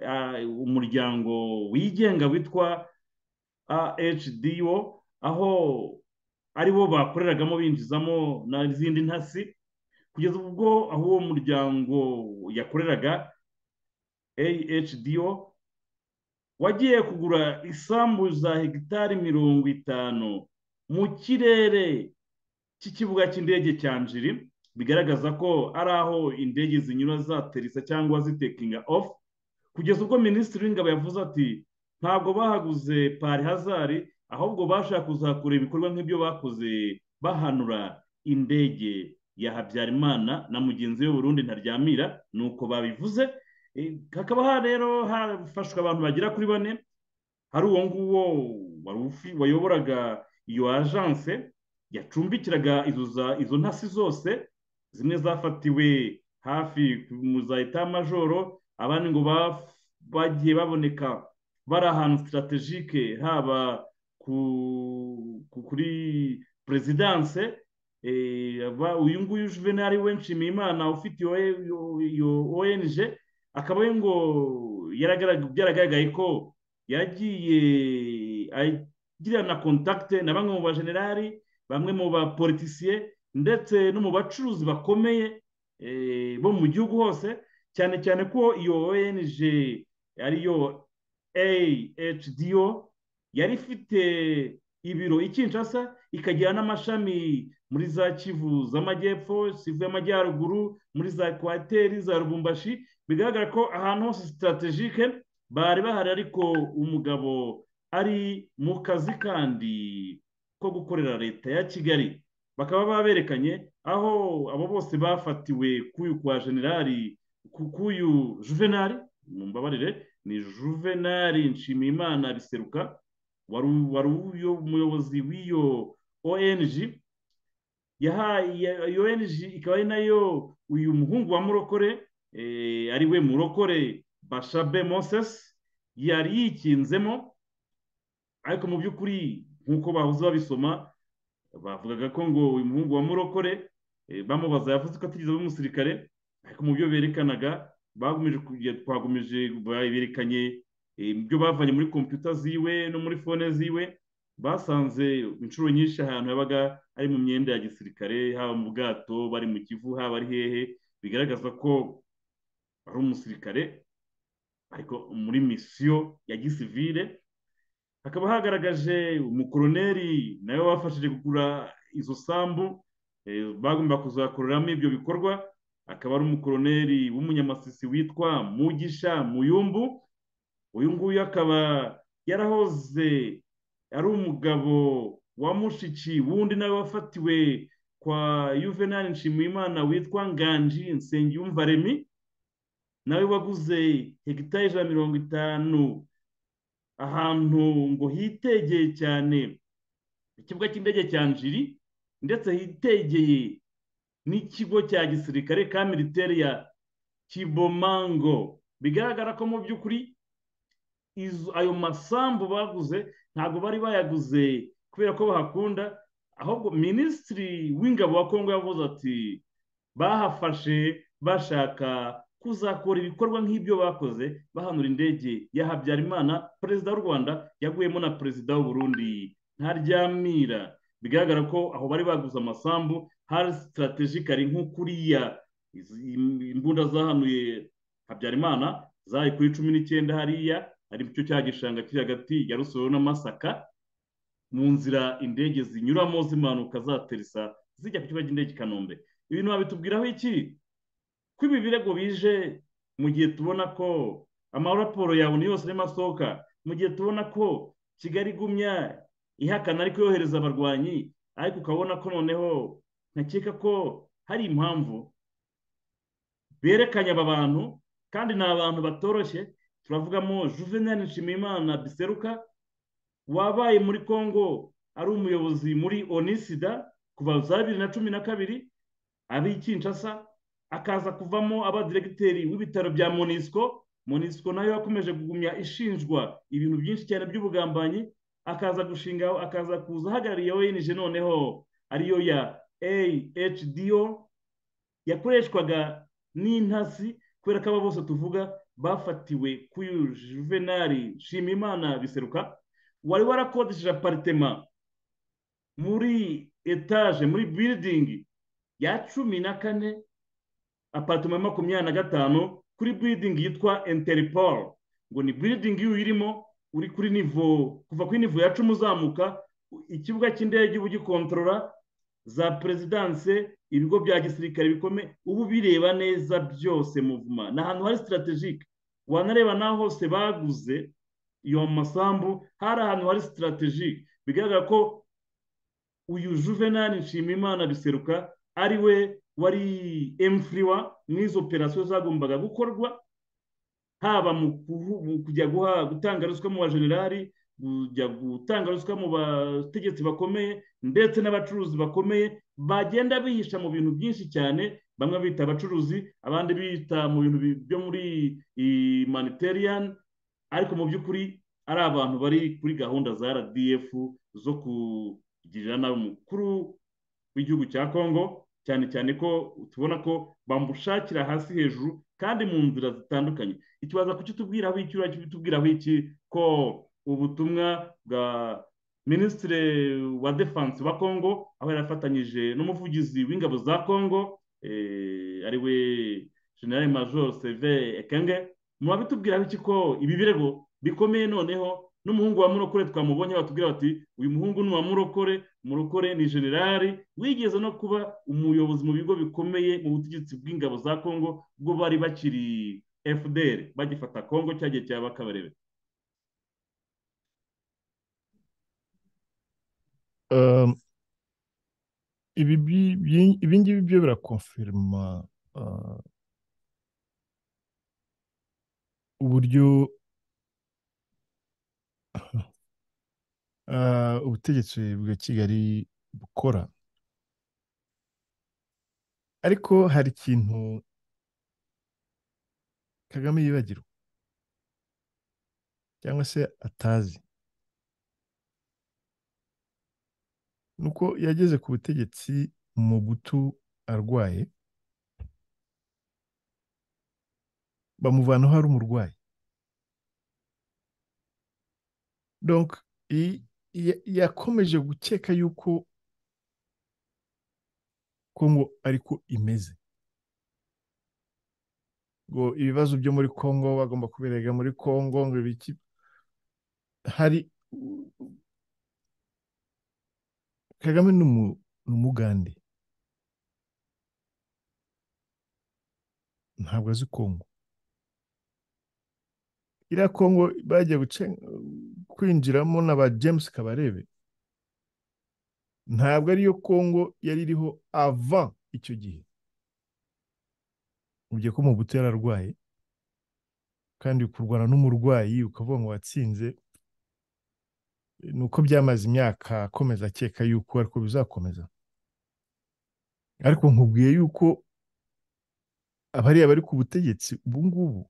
umuryango wigenga witwa A H D O, aho aribo bakoreragamo binjizamo n'izindi ntasi, kugeza ubwo aho uwo muryango yakoreraga A H D O wagiye kugura isambu za hegitari mirongo itanu mu kirere cy'ikibuga cy'indege cya Njiri, bigaragaza ko ari aho indege zinyura zaterisa cyangwa zitekinga off, kugeza ubwo minisitiri w'ingabo yavuze ati ntabwo bahaguze pari hazari, ahubwo bashaka kuzakora ibikorwa nk'ibyo bakoze bahanura indege ya Habyarimana na mugenzi we Burundi Ntaryamira, nuko babivuze. Hakaba rero hafashwe abantu bagera kuri bane, hari uwo nguwo wayoboraga iyo agence yacumbikiraga izo ntasi zose, zimwe zafatiwe hafi mu za etat majoro, abandi ngo bagiye baboneka bari ahantu strategique, haba kuri presidence. Uyu nguyu Juvenal we Nshimiyimana ufite iyo O N G akaba ngo byaragaragaye ko yagiye kugirana kontakite na bamwe mu bajenerali, bamwe mu bapolitisiye ndetse no mu bacuruzi bakomeye bo mu gihugu hose, cyane cyane ko iyo O N G ariyo A H D O yari ifite ibiro i Kinshasa, ikagira n'amashami muri za Kivu z'amajyepfo, Kivu y'amajyaruguru, muri za Ekwateri, za Lubumbashi. Bigaragara ko ahantu hose strategique bari bahari, ariko umugabo ari mu kazi kandi ko gukorera leta ya Kigali. Bakaba baberekanye aho abo bose bafatiwe kuyu kwa generali kuyu Juvenal, mumbabarire ni Juvenal Nshimiyimana Biseruka, wari wari uyo umuyobozi w'iyo O N G. Yahaye O N G ikaba ari nayo uyu muhungu wa Murokore eh, ari we Murokore Bashabe Moses yari yikinzemo. Ariko mu by'ukuri nk'uko bahuze babisoma, bavugaga ko ngo uyu muhungu wa Murokore eh, bamubaza yavuze ko atigeze umusirikare, ariko mu byo berekanaga bagumeje kujya twagumeje berekanye ibyo bavanye muri computer ziwe no muri phone ziwe, basanze inshuro nyinshi ahantu yabaga ari mu myenda ya gisirikare, haba mu bwato, bari mu Kivu, haba ari hehe, bigaragaza ko ari umusirikare ariko muri misiyo ya gisivile. Hakaba hagaragaje umukoloneli nawe wafashije kugura izo sambu eh, bagomba kuzakoreramo ibyo bikorwa, akaba ari umukoloneli w'umunyamasisi witwa Mugisha Muyumbu. Uyu nguyu akaba yarahoze ari umugabo wa mushiki wundi nawe wafatiwe kwa Juvenal Nshimiyimana witwa Nganji Nsengiyumva Remy, nawe waguze hegitari ijana mirongo itanu ahantu ngo hitegeye cyane ikibuga cy'indege cya Njiri, ndetse hitegeye n'ikigo cya gisirikare ka militaire ya Kibomango. Bigaragara ko mu by'ukuri ayo masambu baguze ntabwo bari bayaguze kubera ko bahakunda, ahubwo minisitiri w'ingabo wa Kongo yavuze ati bahafashe bashaka kuzakora ibikorwa nk'ibyo bakoze bahanura indege ya Habyarimana perezida w'u Rwanda yaguyemo na perezida w'u Burundi Ntaryamira. Bigaragara ko aho bari baguze amasambu hari strategically nk'ukuriya imbunda zahanuye Habyarimana zari kuri cumi n'icyenda hariya ari cyo cya gishanga kiri hagati ya Rusoro na Masaka, mu nzira indege zinyuramo zimanuka zaterisa zijya ku kibuga cy'indege Kanombe. Ibintu babitubwiraho iki? Ko ibi birego bije mu gihe tubona ko amaraporo yawe ni yose arimo asohoka, mu gihe tubona ko Kigali igumya ihakana ariko yohereza abarwanyi, ariko ukabona ko noneho ntakeka ko hari impamvu berekanye aba bantu, kandi ni abantu batoroshye. Turavugamo Juvenal Nshimiyimana Biseruka wabaye muri Kongo ari umuyobozi muri Onisida kuva za bibiri na cumi na kabiri, abi Kinshasa akaza kuvamo aba diregiteri w'ibitaro bya Monisco. Monisco nayo yakomeje kugumya ishinjwa ibintu byinshi cyane by'ubugambanyi, akaza gushinga akaza kuza hagarariye O N G noneho ariyo ya A H D O yakoreshwaga n'intasi, kubera ko aba bose tuvuga bafatiwe kuri Juvenal Nshimiyimana Biseruka wari warakodesheje apartment muri etage muri building ya cumi na kane, apartment makumyabiri na gatanu kuri building yitwa Interpol. Ngo ni building iyo irimo uri kuri nivo kuva kuri nivo ya cumi uzamuka, ikibuga cy'indege ugikontorora, za presidence, ibigo bya gisirikare bikomeye, ubu bireba neza byose muvuma na hantu hari strategique. Wanareba naho hose baguze iyo masambu hari ahantu hari strategique. Bigaragara ko uyu Juvenal Nshimiyimana Biseruka ari we wari emfriwa mwizo operation zagombaga gukorwa, haba mu kujya guha gutanga ruswa mu bajenerali, kujya gutanga ruswa mu bategetsi bakomeye ndetse n'abacuruzi bakomeye bagenda bihisha mu bintu byinshi cyane. Bamwe bita abacuruzi, abandi bita mu bintu byo muri humanitarian, ariko mu by'ukuri ari abantu bari kuri gahunda za R D F zo kugirira nabi umukuru w'igihugu cya Kongo, cyane cyane ko tubona ko bamushakira hasi hejuru kandi mu nzira zitandukanye. Ikibaza kuki tubwiraho iki, uraki bitubwiraho iki ko ubutumwa bwa minisitiri wa defanse wa congo aho yari afatanyije n'umuvugizi w'ingabo za congo eh, ariwe general major seve ekenge murabitubwiraho iki ko ibi birego bikomeye noneho n'umuhungu wa murokore twamubonye batubwira bati uyu muhungu ni uwa murokore murokore ni generali wigeze no kuba umuyobozi mu bigo bikomeye mu butegetsi bw'ingabo za congo ubwo bari bakiri F D L bagifata congo cyagiye cya bakabarebe. Um, ibi bi- bi- ibi ngibi byo birakonfirma uh, uburyo uh, ubutegetsi bwa Kigali bukora, ariko hari ikintu Kagame yibagirwa cyangwa se atazi, nuko yageze ku butegetsi Mobutu arwaye, bamuvanaho ari umurwayi. Donc i- ya- yakomeje gukeka yuko Kongo ariko imeze, ngo ibibazo byo muri Kongo bagomba kubirega muri Kongo, ngo ibiki hari. Kagame ni umu- ni umugande, ntabwo azi Kongo. Iriya Kongo bagiye guce- kwinjiramo na ba James Kabarebe, ntabwo ariyo Kongo yari iriho avant icyo gihe. Ugiye ko Mobutu yararwaye, kandi kurwana n'umurwayi ukavuga ngo watsinze, ni uko byamaze imyaka akomeza akeka yuko ariko bizakomeza. Ariko nkubwiye yuko abariya bari ku butegetsi ubu ngubu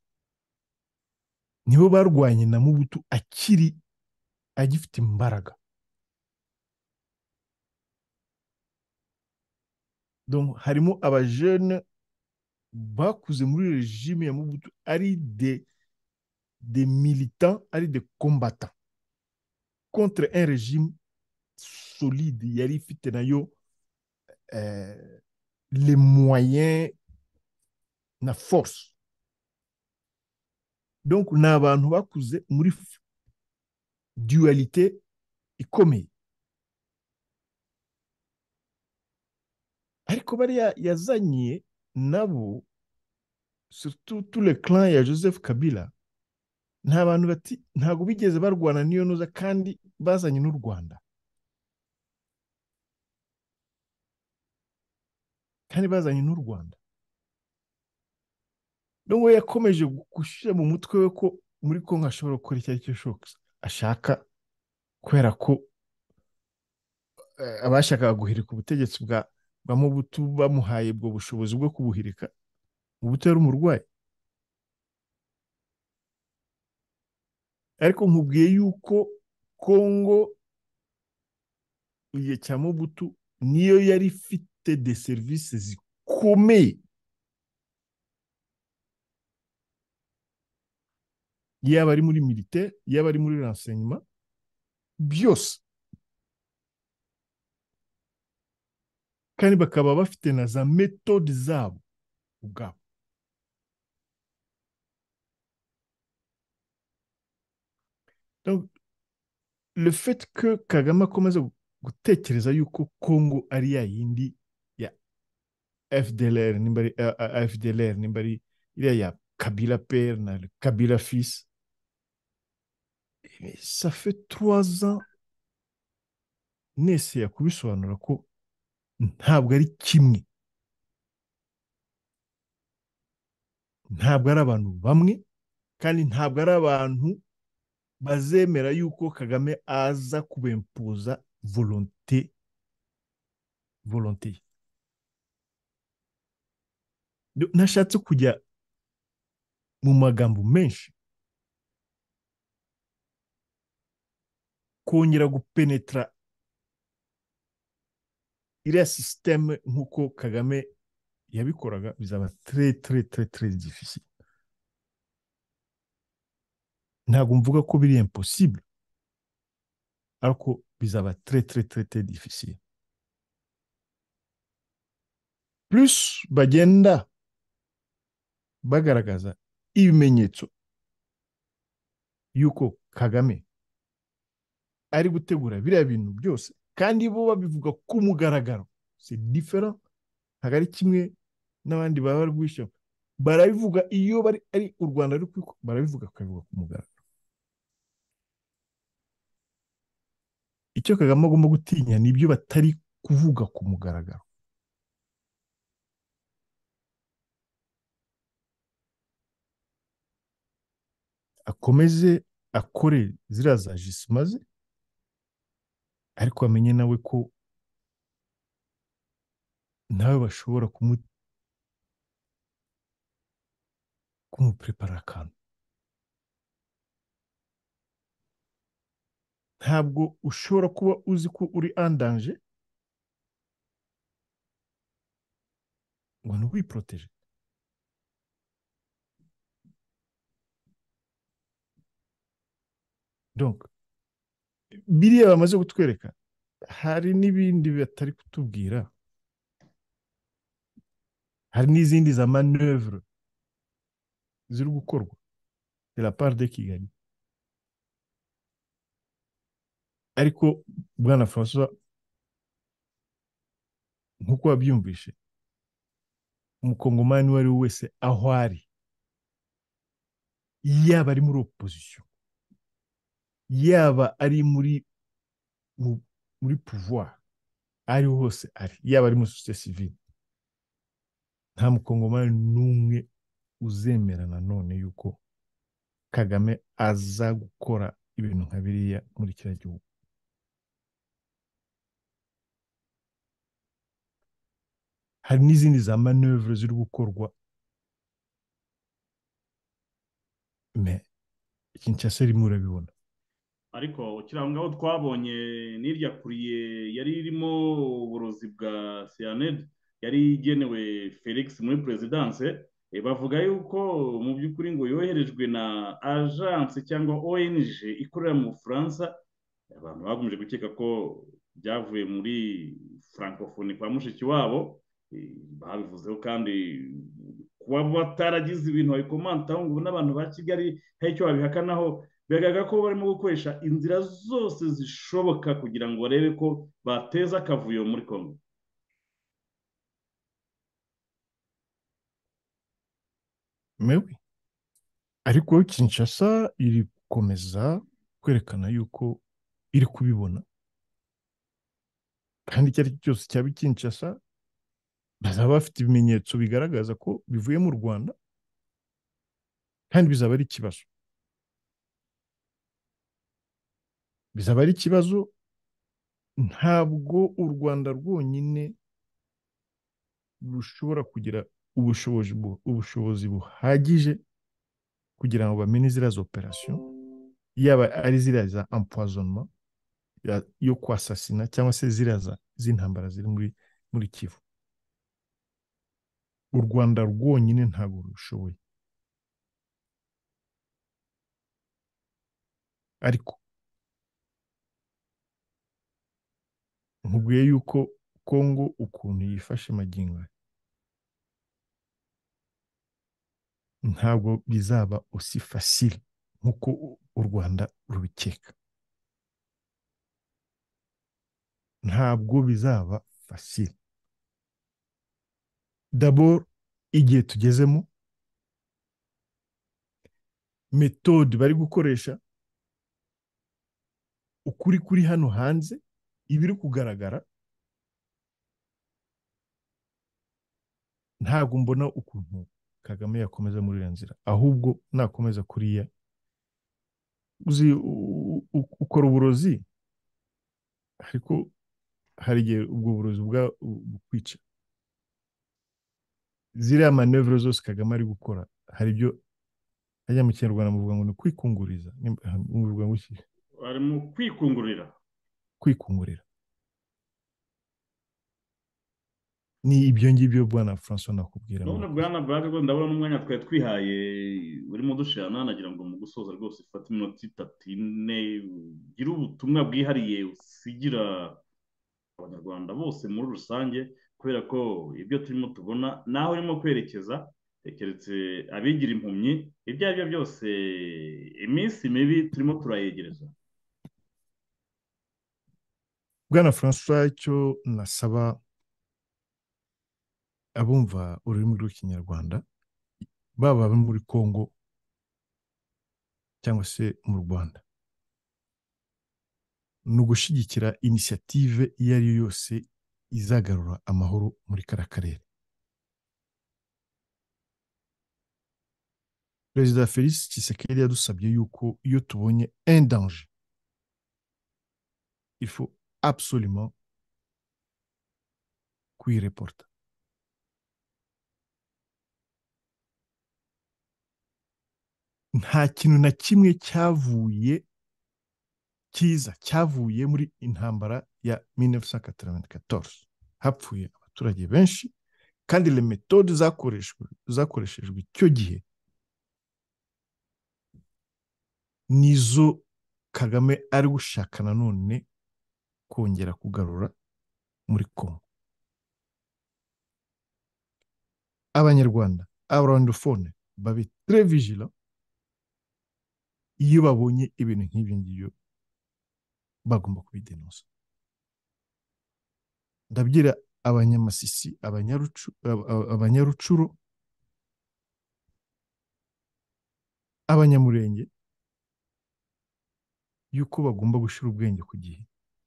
nibo barwanye na Mobutu akiri agifite imbaraga. Donc harimo abajene bakuze muri regime ya Mobutu ari des des militants, ari des combattants contre un régime solide yari ifite nayo euh, les moyens na force. Donc ni abantu bakuze muri f- dualité ikomeye, ariko bariya yazanye nabo, surtout tous les clans ya Joseph Kabila, nta bantu bati ntabwo bigeze barwana n'iyo noza, kandi bazanye n'u Rwanda, kandi bazanye n'u Rwanda. Donc we yakomeje gushyira mu mutwe we ko muri Kongo ashobora gukora icyo ari cyo cyose ashaka, kubera ko eh, abashakaga guhirika ubutegetsi bwa bwa Mobutu bamuhaye ubwo bushobozi bwo kubuhirika. Mobutu yari umurwayi, ariko nkubwiye yuko Kongo igihe cya Mobutu niyo yari ifite de services zikomeye, yaba ari muri militaire, yaba ari muri renseignement, byose, kandi bakaba bafite na za méthode zabo ubwabo. Donc le fait que Kagame akomeza gutekereza yuko Kongo ari ya yindi ya F D L R, nimba ari uh, uh, F D L R, nimba ari iriya ya Kabila père na Kabila fils, mais ça fait trois ans nese yakubisobanura ko ntabwo ari kimwe, ntabwo ari abantu bamwe, kandi ntabwo ari abantu bazemera yuko Kagame aza kubempuza volonté volonté. Do- nashatse kujya mu magambo menshi, kongera gupenetra iriya système nk'uko Kagame yabikoraga bizaba très très très très difficile. Ntabwo mvuga ko biri impossible, ariko bizaba très très très très difficile. Plus bagenda bagaragaza ibimenyetso yuko Kagame ari gutegura biriya bintu byose kandi bo babivuga ku mugaragaro, c'est différent, ntabwo ari kimwe n'abandi baba bari guhisha, barabivuga iyo bari ari u Rwanda ruri kubikora, barabivuga bakabivuga ku mugaragaro. Icyo Kagame agomba gutinya ni ibyo batari kuvuga ku mugaragaro. Akomeze akore ziriya za jisima ze, ariko amenye nawe ko nawe bashobora kumu kumuprepara akantu. Ntabwo ushobora kuba uzi ko uri andanje ngo ntiwiproteje. Donc biriya bamaze kutwereka, hari n'ibindi batari kutubwira, hari n'izindi za manœuvre ziri gukorwa de la part de Kigali. Ariko bwana François, nk'uko wabyumvishe, umukongomani uwo ari we wese aho ari, yaba ari muri opposition, yaba ari muri muri pouvoir, ari hose ari, yaba ari muri société civile, nta mukongomani n'umwe uzemera nanone yuko Kagame aza gukora ibintu nka biriya muri kiriya gihugu. Hari n'izindi za manœuvre ziri gukorwa, mais Kinshasa irimo urabibona. ariko ukiri aho ngaho twabonye n'irya kuriye yari irimo uburozi bwa cyanide yari igenewe Felix muri perezidanse, bavuga yuko mu by'ukuri ngo yoherejwe na agence cyangwa O N G ikorera mu Bufaransa. Abantu bakomeje gukeka ko byavuye muri francophonie kwa mushiki wabo, babivuzeho kandi kuba bataragize ibintu babikomantaho ngo n'abantu ba Kigali hari icyo babihakanaho, biragaragara ko barimo gukoresha inzira zose zishoboka kugira ngo barebe ko bateza akavuyo muri Congo. Mewe ariko Kinshasa iri gukomeza kwerekana yuko iri kubibona, kandi icyo ari cyo cyose cyaba Kinshasa bazaba bafite ibimenyetso bigaragaza ko bivuye mu Rwanda, kandi bizaba ari ikibazo. Bizaba ari ikibazo. Ntabwo u Rwanda rwonyine rushobora kugira ubushobozi ubushobozi buhagije kugira ngo bamenye ziriya operation, yaba ari ziriya za empoisonnement yo kwasasina cyangwa se ziriya z'intambara ziri muri muri Kivu. U Rwanda rwonyine ntabwo rushoboye. Ariko nkubwiye yuko Congo ukuntu yifashe magingo, ntabwo bizaba aussi facile nkuko u Rwanda rubikeka. Ntabwo bizaba facile. D'abord, igihe tugezemo, méthode bari gukoresha, ukuri kuri hano hanze, ibiri kugaragara, ntabwo mbona ukuntu Kagame yakomeza muri iyo nzira, ahubwo nakomeza kuriya. Uzi ukora uburozi, ariko hari igihe ubwo burozi bwa bukwica. Ziriya manœuvre zose Kagame ari gukora, hari ibyo ajya mu Kinyarwanda muvuga ngo ni kwikunguriza, muvuga ngo iki? Arimo kwikungurira. Kwikungurira. ni ibyo ngibyo bwana Francois nakubwira none murakoze. bwana Brad rwose ndabona n'umwanya twari twihaye urimo dushirana nagira ngo mu gusoza rwose ufate iminota itatu ine ugire ubutumwa bwihariye usigira abanyarwanda bose muri rusange kubera ko ibyo turimo tubona naho urimo kwerekeza keretse abigira impumyi ibyo ari byo byose iminsi mibi turimo turayegereza. bwana Francois icyo nasaba abumva ururimi rw'ikinyarwanda baba abo muri Congo cyangwa se mu Rwanda ni ugushyigikira inisiyative iyo ari yo yose izagarura amahoro muri kariya karere. Perezida Felix Tshisekedi yadusabye yuko iyo tubonye un danger il faut absolument kuyireporta. Nta kintu na kimwe cyavuye cyiza cyavuye muri intambara ya mille neuf cent quatre-vingt-quatorze. Hapfuye abaturage benshi kandi les méthodes zakoreshejwe zakoreshejwe icyo gihe nizo Kagame ari gushaka nanone kongera kugarura muri Congo. Abanyarwanda abarwandofone babe très vigilant iyo babonye ibintu nk'ibyo ngibyo bagomba kubidenusa. Ndabwira abanyamasisi abanyarucu abanyarucuro abanyamurenge yuko bagomba gushyira ubwenge ku gihe.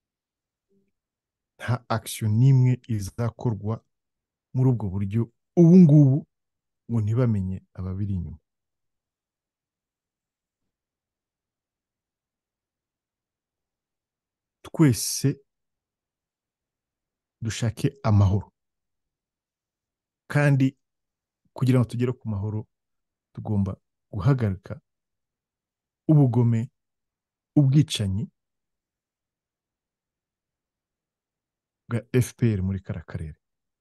Nta action n'imwe izakorwa muri ubwo buryo ubu ngubu ngo ntibamenye ababiri inyuma. Twese dushake amahoro kandi kugira ngo tugere ku mahoro tugomba guhagarika ubugome ubwicanyi bwa F P R muri kara karere.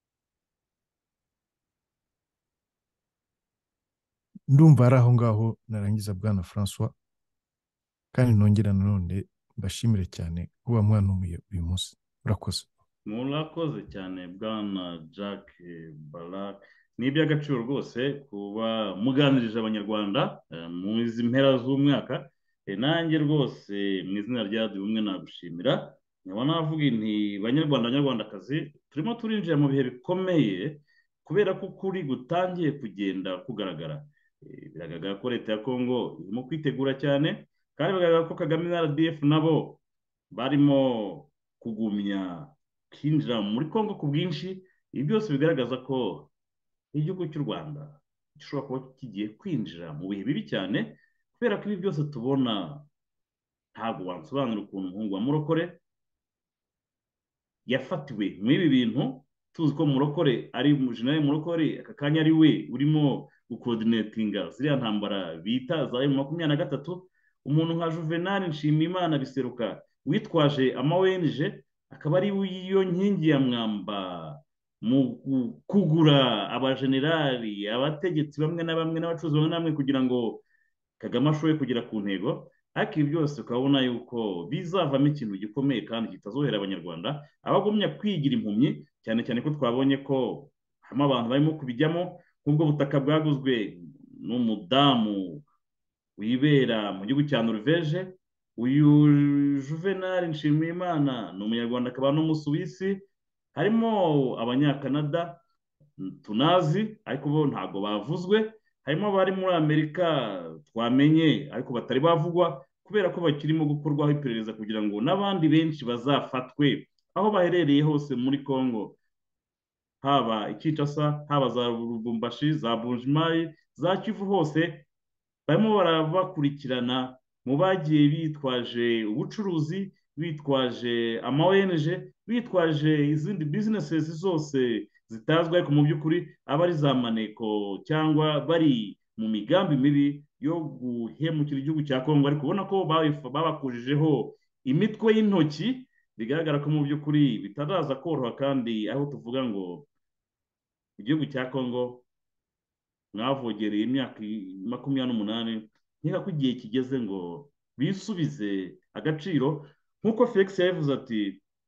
Ndumva ari aho ngaho narangiza bwana Francois kandi nongera nanone mbashimire cyane kuba mwanumiye uyu munsi. Urakoze. Murakoze cyane bwana Jack Barak. Ni iby'agaciro rwose kuba muganirije abanyarwanda mu izi mpera z'umwaka. Nanjye rwose mu izina rya bumwe nagushimira. Nkaba navuga nti banyarwanda banyarwandakazi turimo turinjira mu bihe bikomeye kubera ko ukuri gutangiye kugenda kugaragara. Biragaragara ko leta ya Congo irimo kwitegura cyane kandi bigaragara ko Kagame na R D F nabo barimo kugumya kwinjira muri Congo ku bwinshi. Ibi byose bigaragaza ko igihugu cy'u Rwanda gishobora kuba kigiye kwinjira mu bihe bibi cyane kubera ko ibi byose tubona ntabwo wansobanura ukuntu umuhungu wa Murokore yafatiwe muri ibi bintu. Tuzi ko Murokore ari General Murokore aka kanya ari we urimo gucoordinatinga ziriya ntambara bita za M makumyabiri na gatatu. Umuntu nka Juvenal Nshimiyimana Biseruka witwaje ama O N G akaba ari iyo nkingi ya mwamba mu kugura abajenerali abategetsi bamwe na bamwe n'abacuruzi bamwe na bamwe kugira ngo Kagame ashobore kugera ku ntego. Ariko ibi byose ukabona yuko bizavamo ikintu gikomeye kandi kitazohera abanyarwanda abagumya kwigira impumyi, cyane cyane ko twabonye ko harimo abantu barimo kubijyamo nk'ubwo butaka bwaguzwe n'umudamu wibera mu gihugu cya Norvège. Uyu Juvenal Nshimiyimana ni umunyarwanda akaba n'umusuwisi. Harimo abanyakanada tunazi ariko bo ntabwo bavuzwe. Harimo abari muri Amerika twamenye ariko batari bavugwa kubera ko bakirimo gukorwaho iperereza kugira ngo n'abandi benshi bazafatwe aho baherereye hose muri Congo, haba Kinshasa, haba za Lubumbashi, za Bujumbura, za Kivu, hose barimo barabakurikirana mu bagiye bitwaje ubucuruzi, bitwaje ama O N G, bitwaje izindi businesses zose zitazwi ariko mu by'ukuri aba ari za maneko cyangwa bari mu migambi mibi yo guhemukira igihugu cya Congo. Ariko ubona ko babakujijeho imitwe y'intoki bigaragara ko mu by'ukuri bitaraza koroha kandi aho tuvuga ngo igihugu cya Congo mwavogereye imyaka makumyabiri n'umunani, nkeka ko igihe kigeze ngo bisubize agaciro nk'uko Felix yavuze ati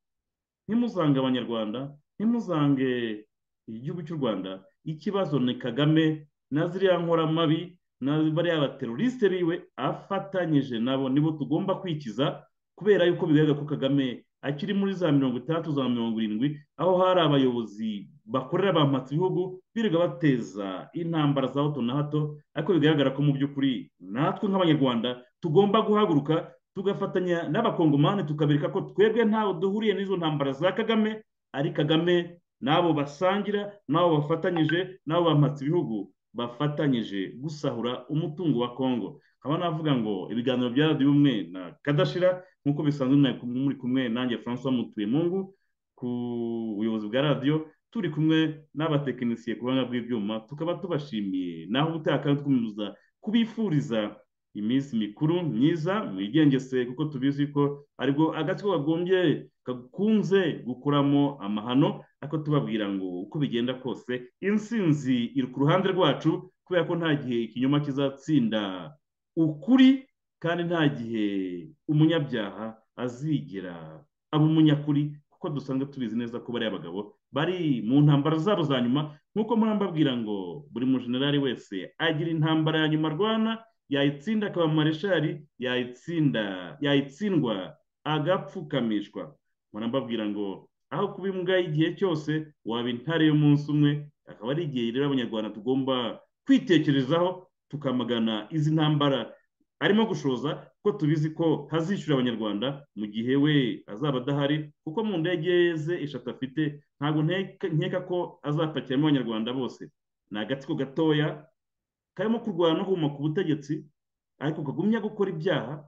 ntimuzange abanyarwanda, ntimuzange igihugu cy'u Rwanda, ikibazo ni Kagame na ziriya nkoramabi na bariya bateroriste biwe afatanyije nabo nibo tugomba kwikiza, kubera yuko bigaragara ko Kagame akiri muri za mirongo itandatu za mirongo irindwi, aho hari abayobozi bakorera bampatse ibihugu birirwa bateza intambara za hato na hato, ariko bigaragara ko mu by'ukuri natwe nk'abanyarwanda tugomba guhaguruka tugafatanya n'abakongomani tukabereka ko twebwe ntawe duhuriye n'izo ntambara za Kagame, ari Kagame n'abo basangira n'abo bafatanyije n'abo bampatse ibihugu bafatanyije gusahura umutungo wa Kongo. Nkaba navuga ngo ibiganiro bya radiyo ubumwe na kadashira nk'uko bisanzwe muri kumwe nanjye Francois Mutuyemungu ku buyobozi bwa radiyo, turi kumwe n'abatekinisiye ku buhanga bw'ibyuma, tukaba tubashimiye naho ubutaha kandi twumva kubifuriza iminsi mikuru myiza mwigengese, kuko tubizi ko aribwo agatsiko kagombye kakunze gukuramo amahano, ariko tubabwira ngo uko bigenda kose insinzi iri ku ruhande rwacu, kubera ko nta gihe ikinyoma kizatsinda ukuri, kandi nta gihe umunyabyaha azigera aba umunyakuri, kuko dusanzwe tubizi neza ko bariya bagabo bari mu ntambara zabo za nyuma. Nk'uko murambabwira ngo buri mujenerali wese agira intambara ya nyuma arwana, yayitsinda akaba mareshali, yayitsinda yayitsindwa agapfukamishwa. Murambabwira ngo aho kuba imbwa y'igihe cyose waba intare y'umunsi umwe, akaba ari igihe rero abanyarwanda tugomba kwitekerezaho tukamagana izi ntambara arimo gushoza, kuko tubizi ko hazishyura abanyarwanda mu gihe we azaba adahari, kuko mu ndege ze eshatu afite ntabwo nkeka ko azapakiramo abanyarwanda bose. Ni agatsiko gatoya karimo kurwana no kuguma ku butegetsi, ariko kagumya gukora ibyaha,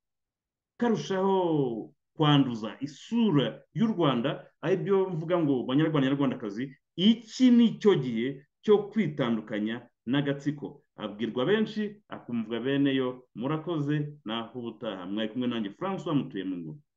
karushaho kwanduza isura y'u Rwanda. ari byo mvuga ngo banyarwanda nyarwandakazi, iki ni cyo gihe cyo kwitandukanya n'agatsiko. Abwirwa benshi akumvwa bene yo. Murakoze naho ubutaha. Mwari kumwe nanjye Francois Mutuyemungu.